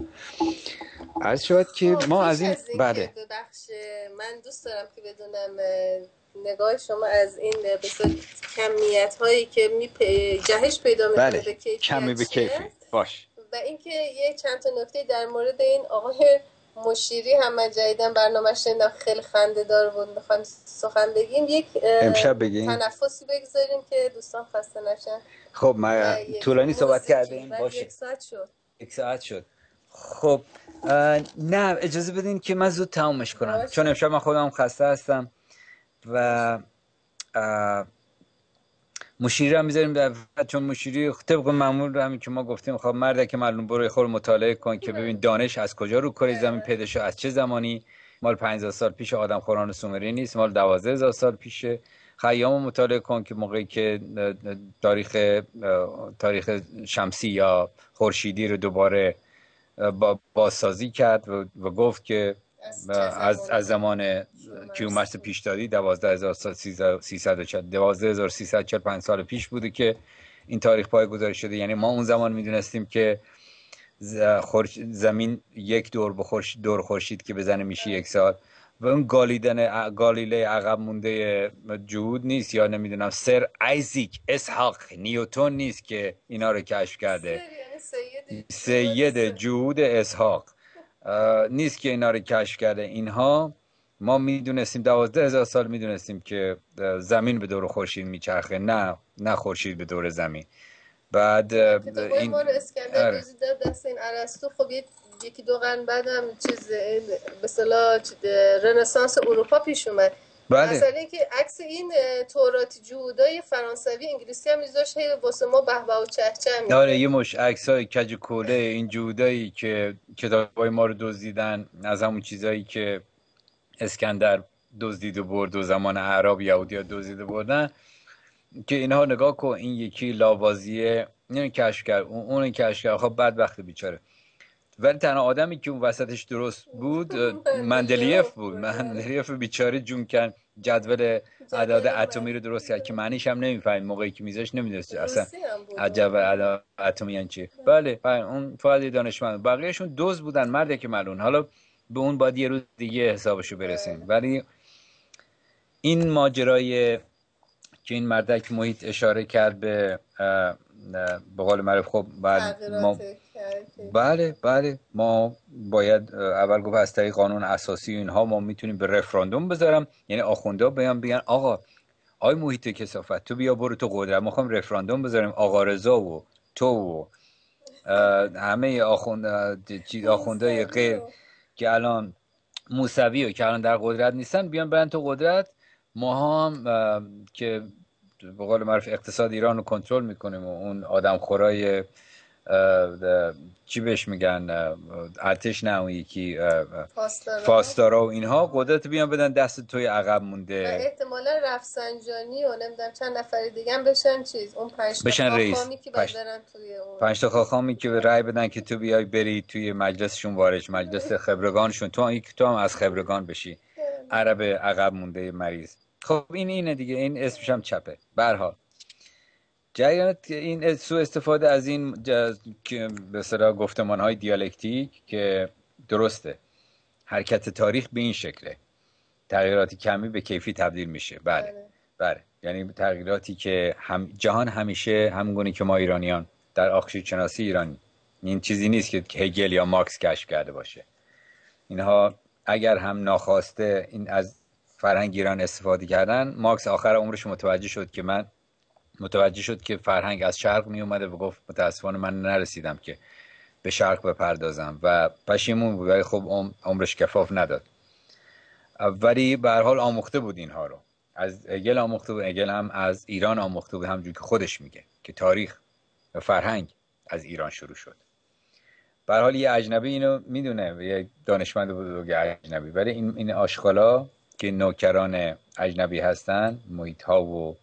عرض شد که ما از این بله ببخش من دوست دارم که بدونم نگاه شما از این کمیت هایی که جهش پیدا میکنه به کیفیت کمی به کیفیت باش، و اینکه یه چند تا نکته در مورد این آقای مشیری هم من جدیدن برنامه‌اش شنیدم، خیلی خنده‌دار بود. می‌خوایم سخن بگیم، یک امشب بگیم تنفسی بگذاریم که دوستان خسته نشن. خب ما طولانی صحبت کردیم، باشه 1 ساعت شد. خب نه اجازه بدین که من زود تمومش کنم باشه. چون امشب من خودم خسته هستم و مشیری رو میذاریم در چون مشیری طبق معمول رو همین که ما گفتیم خب مردک معلوم برو خور مطالعه کن که ببین دانش از کجا رو کره زمین پیدا شد، از چه زمانی، مال 5000 سال پیش آدم خوران سومری نیست، مال 12000 سال پیشه. خیام مطالعه کن که موقعی که تاریخ شمسی یا خورشیدی رو دوباره بازسازی کرد و گفت که از زمان کیومرث پیشدادی 12345 سال پیش بوده که این تاریخ پایه‌گذاری شده. یعنی ما اون زمان میدونستیم که زمین یک دور خورشید که بزنه میشه یک سال، و اون گالیله عقب مونده جهود نیست، یا نمیدونم سر آیزیک اسحاق نیوتن نیست که اینا رو کشف کرده، سید جهود اسحاق نیست که اینا رو کشف کرده. اینها ما میدونستیم 12000 سال میدونستیم که زمین به دور خورشید میچرخه، نه خورشید به دور زمین. بعد این ما رو اسکندر داد دست این ارسطو. خب یکی دو قرن بعدم چیز به اصطلاح رنسانس اروپا پیش اومد. مثلا اینکه عکس این تورات جهودای فرانسوی انگلیسی هم میذاشت هی واسه ما به و چهچه میگه. آره یه مش عکسای کج کوله این جهودایی که کتابای ما رو دزدیدن از همون چیزایی که اسکندر دزدید و برد و زمان اعراب یهودی‌ها دزدید و بردن، که اینها نگاه کن این یکی لاوازیه اینو کشف کرد اون کشف کرد، خب بدبخت بیچاره. ولی تنها آدمی که اون وسطش درست بود مندلیف بود. مندلیف بیچاره جون کن جدول اعداد اتمی رو درست کرد که معنیش هم نمیفهمید موقعی که میذاش نمیدونست اصلا جدول اعداد اتمی یعنی چی. بله اون فقط دانشمند، بقیه‌شون دزد بودن مرد که معلوم. حالا به اون باید یه روز دیگه حسابشو برسیم. ولی این ماجرای که این مردک محیط اشاره کرد به قول معروف، خب بله ما باید اول گفت از طریق قانون اساسی اینها ما میتونیم به رفراندوم بذارم، یعنی آخونده بگن آقا آی محیط کثافت تو بیا برو تو قدرت، ما خواهیم رفراندوم بذاریم آقا رضا و تو و همه آخوندهای غیر که الان موسوی و که الان در قدرت نیستن بیان برن تو قدرت، ما هم که به قول معروف اقتصاد ایران رو کنترل میکنیم و اون آدم خورای چی بهش میگن ارتش نهایی کی فاستارا و اینها قدرت بیان بدن دست توی عقب مونده. احتمالا رفسنجانی و نمیدونم چند نفر دیگه هم بشن چیز اون بشن رئیس 5 تا خاخامی که رای بدن که تو بیای بری توی مجلسشون وارد، مجلس خبرگانشون، تو هم از خبرگان بشی عرب عقب مونده مریض. خب اینه دیگه، این اسمش هم چپه. به هر حال جریانات این سوء استفاده از این که به اصطلاح گفتمان‌های دیالکتیک که درسته حرکت تاریخ به این شکله، تغییراتی کمی به کیفی تبدیل میشه. بله یعنی تغییراتی که جهان همیشه همونگونه که ما ایرانیان در آخشیدشناسی ایرانی، این چیزی نیست که هگل یا مارکس کشف کرده باشه. اینها اگر هم ناخواسته این از فرهنگ ایران استفاده کردن، مارکس آخر عمرش متوجه شد که فرهنگ از شرق می اومده و گفت متاسفانه من نرسیدم که به شرق بپردازم و پشیمون بود، ولی خب عمرش کفاف نداد. ولی به هر حال آموخته بود اینها رو، از هگل آموخته بود، هگل هم از ایران آموخته بود، همونجوری که خودش میگه که تاریخ و فرهنگ از ایران شروع شد. به هر حال یه اجنبی اینو میدونه، یه دانشمند بزرگ اجنبی، ولی این آشغالا که نوکران اجنبی هستن، محیط ها و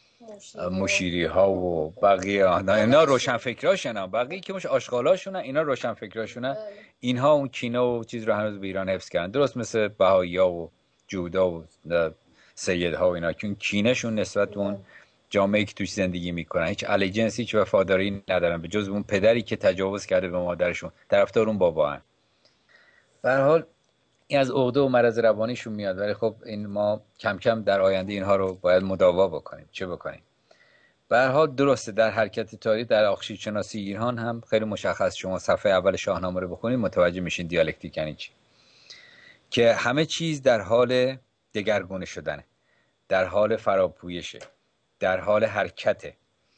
مشیری ها و بقیه اینا روشن فکراشون، بقیه که مش آشغالاشون، اینا روشن فکراشون، اینها اون کینه و چیز رو هنوز به ایران حفظ کردن، درست مثل بهائی‌ها و جودا و سیدها و اینا که اون کینهشون نسبت اون جامعه‌ای که توش زندگی میکنن هیچ الیجنسی، هیچ وفاداری ندارن به جز اون پدری که تجاوز کرده به مادرشون، طرفدار اون بابا هن. به هر حال این از عقده و مرض روانیشون میاد، ولی خب این ما کم کم در آینده اینها رو باید مداوا بکنیم. چه بکنیم؟ به هر حال درسته در حرکت تاریخ در آخشیدشناسی ایران هم خیلی مشخص، شما صفحه اول شاهنامه رو بخونید متوجه میشین دیالکتیک یعنی چی، که همه چیز در حال دگرگونه شدنه، در حال فراپویشه، در حال حرکته،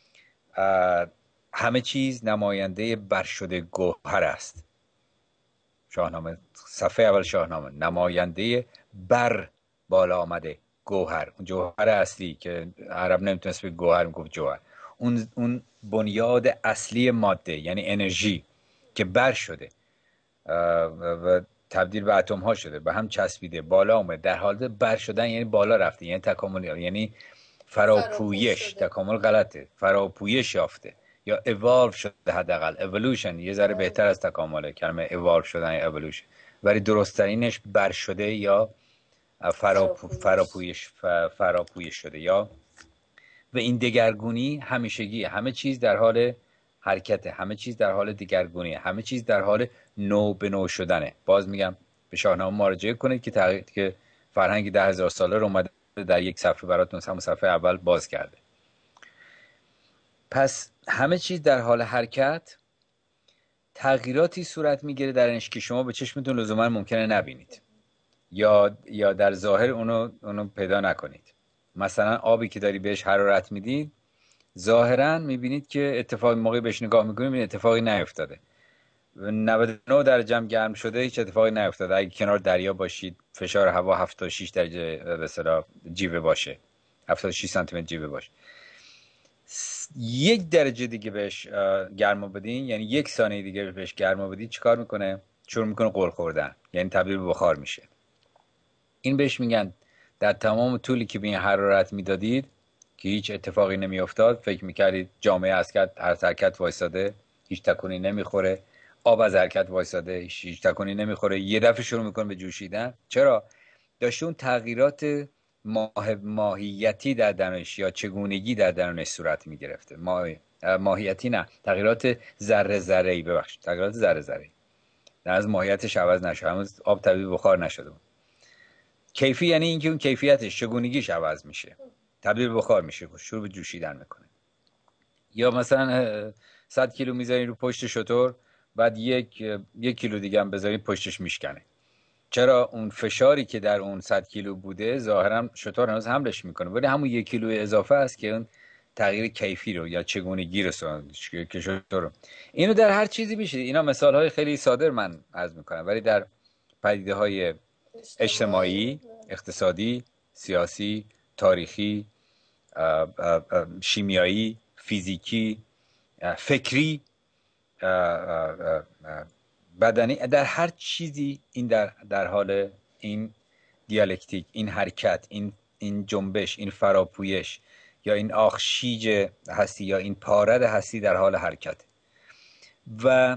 همه چیز نماینده برشده گوهر است. شاهنامه صفحه اول شاهنامه، نماینده بر بالا آمده گوهر، اون جوهر اصلی که عرب نمیتونست به گوهر میگفت جوهر، اون بنیاد اصلی ماده یعنی انرژی که بر شده و تبدیل به اتم ها شده، به هم چسبیده، بالا اومد، در حال بر شدن یعنی بالا رفته، یعنی تکامل، یعنی فراپویش. تکامل غلطه، فراپویش یافته یا ایوالو شده، حداقل اِوولوشن یه ذره بهتر از تکامله، کلمه ایوالو شدن یا اِوولوشن، ولی درست ترینش بر شده یا فراپویش شده. یا و این دگرگونی همیشگی، همه چیز در حال حرکته، همه چیز در حال دگرگونی، همه چیز در حال نو به نو شدنه. باز میگم به شاهنامه مراجعه کنید که فرهنگ 10,000 ساله رو اومده در یک صفحه براتون، همون صفحه اول باز کرده. پس همه چیز در حال حرکت، تغییراتی صورت میگیره درش که شما به چشمتون لزوما ممکنه نبینید یا در ظاهر اونو پیدا نکنید. مثلا آبی که داری بهش حرارت میدید، ظاهرا میبینید که اتفاقی، موقعی بهش نگاه میکنید این اتفاقی نیفتاده، 99 درجه هم گرم شده، هیچ اتفاقی نیفتاده. اگه کنار دریا باشید، فشار هوا 76 درجه به اصطلاح جیوه باشه، 76 سانتی متر جیوه باشه، 1 درجه دیگه بهش گرما بدین، یعنی 1 ثانیه دیگه بهش گرما بدید، چیکار میکنه؟ شروع میکنه غل خوردن، یعنی تبدیل به بخار میشه. این بهش میگن در تمام طولی که به این حرارت میدادید که هیچ اتفاقی نمیافتاد، فکر میکردید جامعه از حرکت وایساده، هیچ تکونی نمیخوره، آب از حرکت وایساده، هیچ تکونی نمیخوره، یه دفعه شروع میکنه به جوشیدن. چرا؟ داشته اون تغییرات ماهیتی در درونش یا چگونگی در درونش صورت میگرفته. ماهیتی نه، تغییرات ذره ذره‌ای، ببخشید، تغییرات ذره ذره‌ای، در از ماهیتش عوض نشه، هنوز آب تبدیل به بخار نشده بود. کیفی یعنی اینکه اون کیفیتش، چگونگیش عوض میشه، تبدیل به بخار میشه، شروع به جوشیدن میکنه. یا مثلا 100 کیلو میذارین رو پشت شتر، بعد یک کیلو دیگه هم بذارین پشتش میشکنه. چرا؟ اون فشاری که در اون 100 کیلو بوده ظاهرا شتر هنوز حملش میکنه، ولی همون 1 کیلو اضافه است که اون تغییر کیفی رو یا چگونگی رو که شتر رو. اینو در هر چیزی میشه. اینا مثال های خیلی ساده من عرض میکنم، ولی در پدیده های اجتماعی، اقتصادی، سیاسی، تاریخی، شیمیایی، فیزیکی، فکری، بدنی، در هر چیزی این در حال این دیالکتیک، این حرکت، این جنبش، این فراپویش یا این آخشیج هستی یا این پارد هستی در حال حرکت. و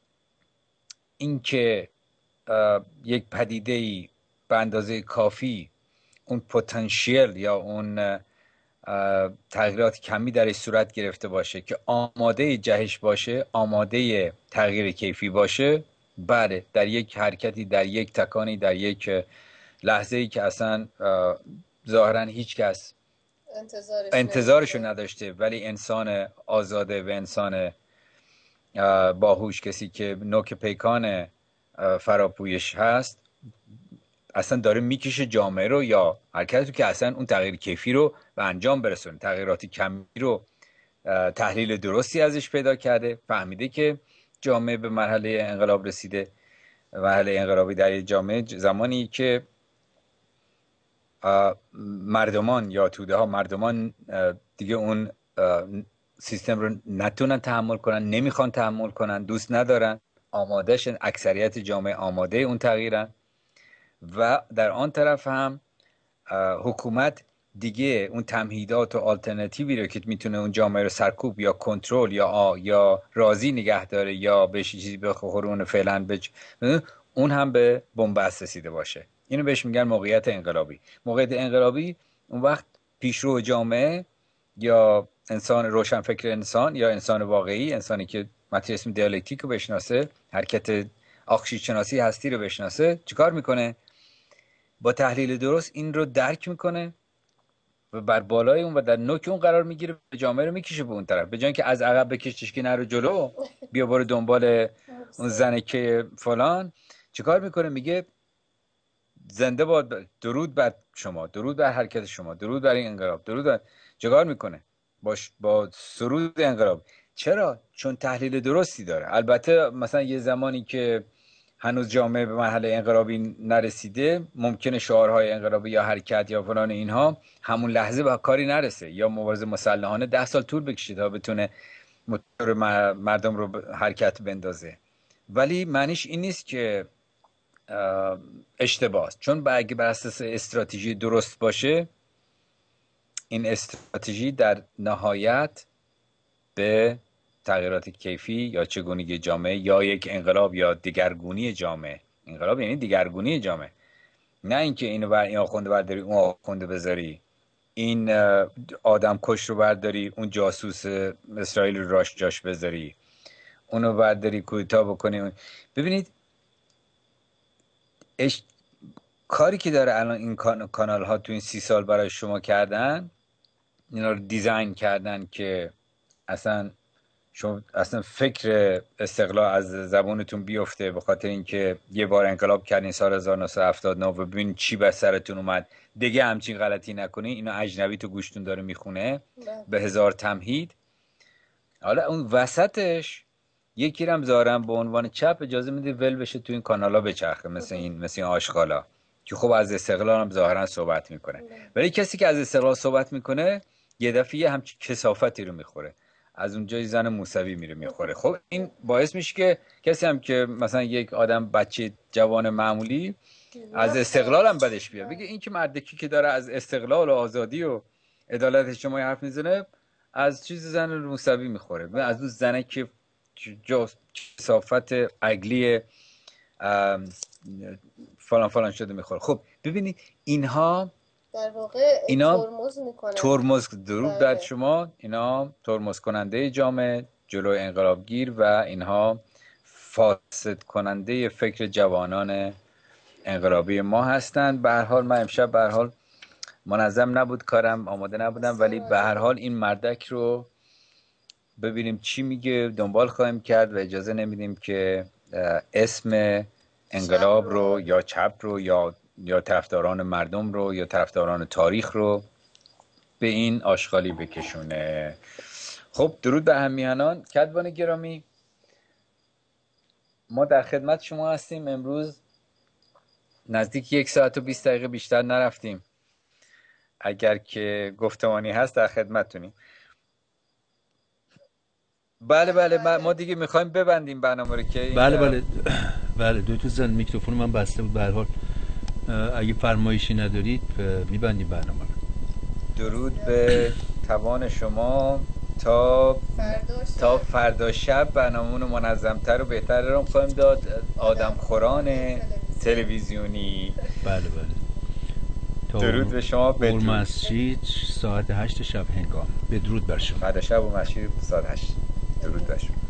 اینکه یک پدیده‌ای به اندازه کافی اون پتانسیل یا اون تغییرات کمی درش صورت گرفته باشه که آماده جهش باشه، آماده تغییر کیفی باشه، بله، در یک حرکتی، در یک تکانی، در یک لحظه‌ای که اصلا ظاهرا هیچ کس انتظارشو نداشته، ولی انسان آزاده و انسان باهوش، کسی که نوک پیکان فراپویش هست، اصلا داره میکشه جامعه رو یا حرکتی که اصلا اون تغییر کیفی رو به انجام برسونه، تغییراتی کمی رو تحلیل درستی ازش پیدا کرده، فهمیده که جامعه به مرحله انقلاب رسیده. مرحله انقلابی در جامعه زمانی که مردمان یا توده ها، مردمان دیگه اون سیستم رو نتونن تحمل کنن، نمیخوان تحمل کنن، دوست ندارن، آمادهشن، اکثریت جامعه آماده اون تغییرن. و در آن طرف هم حکومت دیگه اون تمهیدات و آلترناتیوی رو که میتونه اون جامعه رو سرکوب یا کنترل یا راضی نگه داره یا بهش چیزی بخورونه فعلا اون هم به بنبست رسیده باشه. اینو بهش میگن موقعیت انقلابی. موقعیت انقلابی اون وقت پیشرو جامعه یا انسان روشنفکر، انسان یا انسان واقعی، انسانی که متریسم دیالکتیک رو بشناسه، حرکت آخشی شناسی هستی رو بشناسه، چیکار میکنه؟ با تحلیل درست این رو درک میکنه و بر بالای اون و در نوک اون قرار میگیره، به جامعه رو میکشه به اون طرف. به جای اینکه از عقب بکشش که نرو جلو، بیا برو دنبال اون زنکه فلان، چیکار میکنه؟ میگه زنده باد، درود بر شما، درود بر حرکت شما، درود بر این انقلاب، درود بر... چیکار میکنه؟ با سرود انقلاب. چرا؟ چون تحلیل درستی داره. البته مثلا یه زمانی که هنوز جامعه به مرحله انقلابی نرسیده، ممکنه شعارهای انقلابی یا حرکت یا فلان اینها همون لحظه به کاری نرسه، یا مبارزه مسلحانه 10 سال طول بکشه تا بتونه موتور مردم رو حرکت بندازه. ولی معنیش این نیست که اشتباه است، چون اگه بر اساس استراتژی درست باشه، این استراتژی در نهایت به تغییرات کیفی یا چگونگی جامعه یا یک انقلاب یا دگرگونی جامعه، انقلاب یعنی دگرگونی جامعه، نه اینکه اینو بر این آخونده برداری اون آخونده بذاری، این آدم کش رو برداری اون جاسوس اسرائیل رو راش جاش بذاری، اونو برداری کودتا بکنی. ببینید کاری که داره الان این کانال ها تو این 30 سال برای شما کردن، اینا رو دیزاین کردن که اصلا شما اصلا فکر استقلال از زبونتون بیفته، به خاطر اینکه یه بار انقلاب کردین سال 1979 و ببینید چی به سرتون اومد، دیگه همچین غلطی نکنین. اینو اجنبی تو گوشتون داره میخونه به هزار تمهید. حالا اون وسطش یکی رم ظاهرا به عنوان چپ اجازه میده ول بشه تو این کانالا بچرخه، مثل این آشغالا که خب از استقلال هم ظاهرا صحبت میکنه. ولی کسی که از استقلال صحبت میکنه یه دفعه همچین کثافتی رو میخوره، از اونجای زن موسوی میره میخوره. خب این باعث میشه که کسی هم که مثلا یک آدم بچه جوان معمولی از استقلال هم بدش بیاد، بگه این که مردکی که داره از استقلال و آزادی و عدالت اجتماعی حرف میزنه از چیز زن موسوی میخوره، از اون زنه که کثافت عقلی فلان فلان شده میخوره. خب ببینید اینها در واقع ترمز میکنن، ترمز درود بر شما، اینا ترمز کننده جامعه جلوی انقلابگیر و اینها فاسد کننده فکر جوانان انقلابی ما هستند. به هر حال من امشب به هر حال منظم نبود کارم، آماده نبودم، ولی به هر حال این مردک رو ببینیم چی میگه، دنبال خواهیم کرد و اجازه نمیدیم که اسم انقلاب رو یا چپ رو یا طرفداران مردم رو یا طرفداران تاریخ رو به این آشغالی بکشونه. خب درود به همیهنان. کدبان گرامی، ما در خدمت شما هستیم. امروز نزدیک 1 ساعت و 20 دقیقه بیشتر نرفتیم، اگر که گفتمانی هست در خدمتتونیم. بله ما دیگه میخوایم ببندیم برنامه رو که بله دکتر زن میکروفون من بسته بود. به هر حال اگه فرمایشی ندارید میبندیم برنامه رو. درود به توان شما. تا فردا شب برنامه‌مون رو منظم‌تر و بهتر رو خواهیم داد. آدم خوران تلویزیونی. بله درود به شما. بدرود. مسجد ساعت 8 شب هنگام. بدرود بر شما. فردا شب و مسجد ساعت 8. درود بر شما.